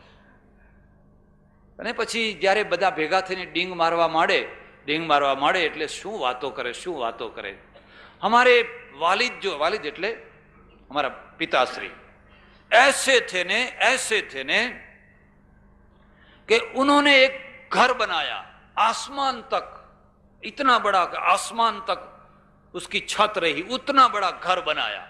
અને પછી જયારે બધા ભેગા થઈને ડીંગ મારવા માંડે એટલે શું વાતો કરે, શું વાતો કરે. हमारे वालिद, जो वालिद એટલે हमारा पिताश्री, ऐसे थे ने कि उन्होंने एक घर बनाया आसमान तक, इतना बड़ा कि आसमान तक उसकी छत रही, उतना बड़ा घर बनाया.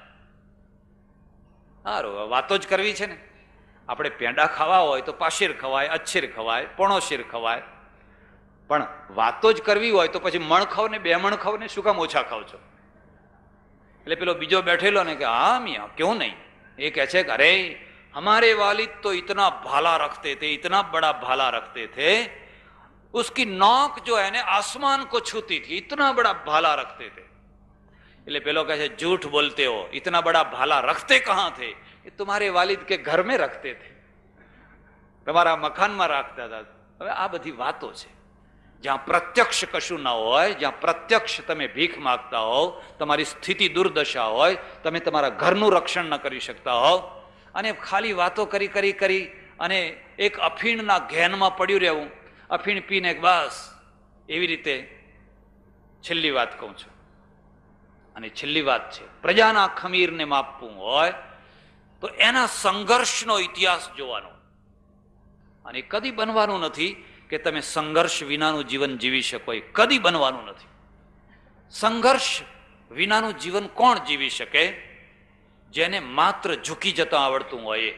हारो वातो ज करवी छे ने. આપણે પેંડા ખાવા હોય તો પાશીર ખવાય, અચ્છીર ખવાય, પણોશીર ખવાય, પણ વાતો જ કરવી હોય તો પછી મણ ખાવ ને બે મણ ખાવ ને શું કામ ઓછા ખાવ છો? એટલે પેલો બીજો બેઠેલો ને કે હા મિયા क्यों नहीं, ये कह छे कि अरे हमारे वालिद तो इतना भाला रखते थे, इतना बड़ा भाला रखते थे, उसकी नोक जो है ना आसमान को छूती थी, इतना बड़ा भाला रखते थे. એટલે પેલો કહે છે झूठ बोलते हो, इतना बड़ा भाला रखते कहां थे, ये तुम्हारे वालिद के घर में रखते थे, તમારા મકાનમાં રાખતા હતા. હવે આ બધી વાતો છે. જ્યાં પ્રત્યક્ષ કશું ના હોય, જ્યાં પ્રત્યક્ષ તમે ભીખ માગતા હોવ, તમારી સ્થિતિ દુર્દશા હોય, તમે તમારા ઘરનું રક્ષણ ન કરી શકતા હોવ, અને ખાલી વાતો કરી અને એક અફીણના ઘેનમાં પડ્યું રહેવું, અફીણ પીને બસ એવી રીતે છેલ્લી વાત કહું છું, અને છેલ્લી વાત છે, પ્રજાના ખમીરને માપવું હોય તો એના સંઘર્ષનો ઇતિહાસ જોવાનો. અને કદી બનવાનું નથી કે તમે સંઘર્ષ વિનાનું જીવન જીવી શકો, એ કદી બનવાનું નથી. સંઘર્ષ વિનાનું જીવન કોણ જીવી શકે? જેને માત્ર ઝૂકી જતા આવડતું હોય.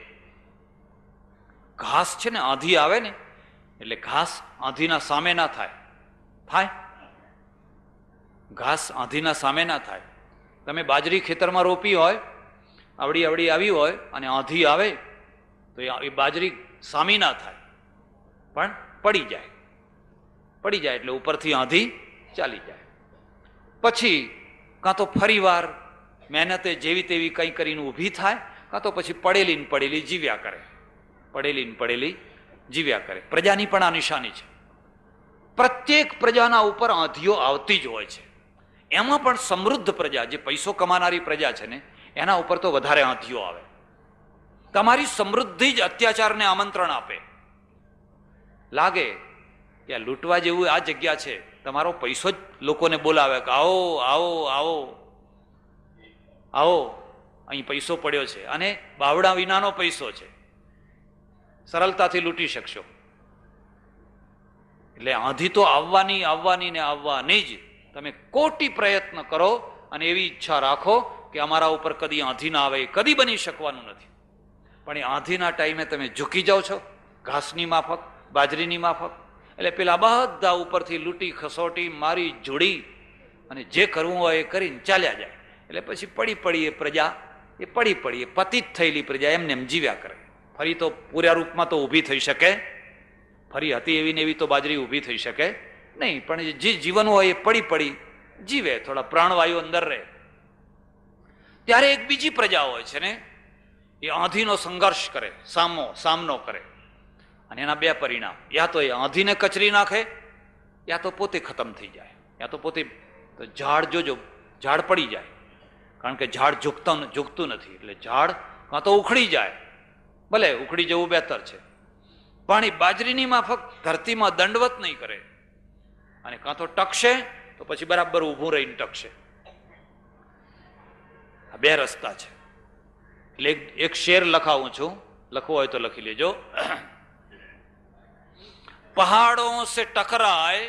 ઘાસ છે ને, આંધી આવે ને એટલે ઘાસ આંધીના સામે ના થાય. થાય? ઘાસ આંધીના સામે ના થાય. તમે બાજરી ખેતરમાં રોપી હોય, આવડી આવડી આવી હોય, અને આંધી આવે તો એ બાજરી સામી ના થાય, પણ પડી જાય. પડી જાય એટલે ઉપરથી આંધી ચાલી જાય. પછી કાં તો ફરી વાર મહેનતે જેવી તેવી કંઈ કરીને ઊભી થાય, કાં તો પછી પડેલી ને પડેલી જીવ્યા કરે. પડેલી ને પડેલી જીવ્યા કરે. પ્રજાની પણ આ નિશાની છે. પ્રત્યેક પ્રજાના ઉપર આંધીઓ આવતી જ હોય છે. એમાં પણ સમૃદ્ધ પ્રજા, જે પૈસો કમાનારી પ્રજા છે ને, એના ઉપર તો વધારે આંધીઓ આવે. તમારી સમૃદ્ધિ જ અત્યાચારને આમંત્રણ આપે. લાગે કે લૂંટવા જેવું આ જગ્યા છે, તમારો પૈસો જ લોકોને બોલાવે કે આવો આવો આવો આવો, અહીં પૈસો પડ્યો છે, અને બાવડા વિનાનો પૈસો છે, સરળતાથી લૂંટી શકશો. એટલે આંધી તો આવવાની આવવાની ને આવવાની જ. તમે કોટી પ્રયત્ન કરો અને એવી ઈચ્છા રાખો કે અમારા ઉપર કદી આંધી ના આવે, કદી બની શકવાનું નથી. પણ એ આંધીના ટાઈમે તમે ઝૂકી જાઓ છો ઘાસની માફક, બાજરીની માફક, એટલે પેલા બધા ઉપરથી લૂંટી ખસોટી મારી જોડી અને જે કરવું હોય એ કરીને ચાલ્યા જાય. એટલે પછી પડી પડી એ પ્રજા, એ પડી પડી એ પતિત થયેલી પ્રજા એમને એમ જીવ્યા કરે. ફરી તો પૂરા રૂપમાં તો ઊભી થઈ શકે? ફરી હતી એવી ને એવી તો બાજરી ઊભી થઈ શકે નહીં. પણ જે જીવન હોય એ પડી પડી જીવે, થોડા પ્રાણવાયુ અંદર રહે. ત્યારે એક બીજી પ્રજા હોય છે ને, એ આંધીનો સંઘર્ષ કરે, સામનો કરે. અને એના બે પરિણામ, યા તો એ આંધીને કચરી નાખે, યા તો પોતે ખતમ થઈ જાય. યા તો પોતે, તો ઝાડ જોજો, ઝાડ પડી જાય, કારણ કે ઝાડ ઝૂકતું નથી. એટલે ઝાડ કાં તો ઉખડી જાય, ભલે ઉખડી જવું બહેતર છે, પણ એ બાજરીની માફક ધરતીમાં દંડવત નહીં કરે. અને કાં તો ટકશે તો પછી બરાબર ઊભું રહીને ટકશે. આ બે રસ્તા છે. એટલે એક શેર લખાવું છું, લખવો હોય તો લખી લેજો. पहाड़ों से टकराए,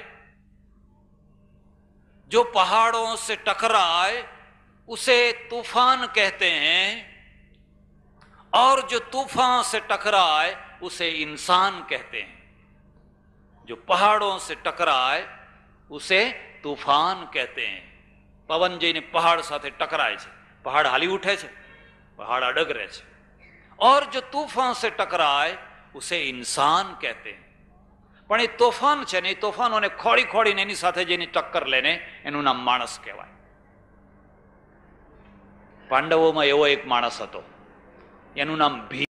जो पहाड़ों से टकराए उसे तूफान कहते हैं, और जो तूफान से टकराए उसे इंसान कहते हैं. जो पहाड़ों से टकराए उसे तूफान कहते हैं. પવન જઈને પહાડ સાથે ટકરાય છે, પહાડ હાલી ઉઠે છે, પહાડ અડગ રહે છે. और जो तूफान से टकराए उसे इंसान कहते हैं. પણ એ તોફાન છે ને, એ તોફાનોને ખોડી ખોડીને એની સાથે જેની ટક્કર લેને, એનું નામ માણસ કહેવાય. પાંડવોમાં એવો એક માણસ હતો, એનું નામ ભીમ.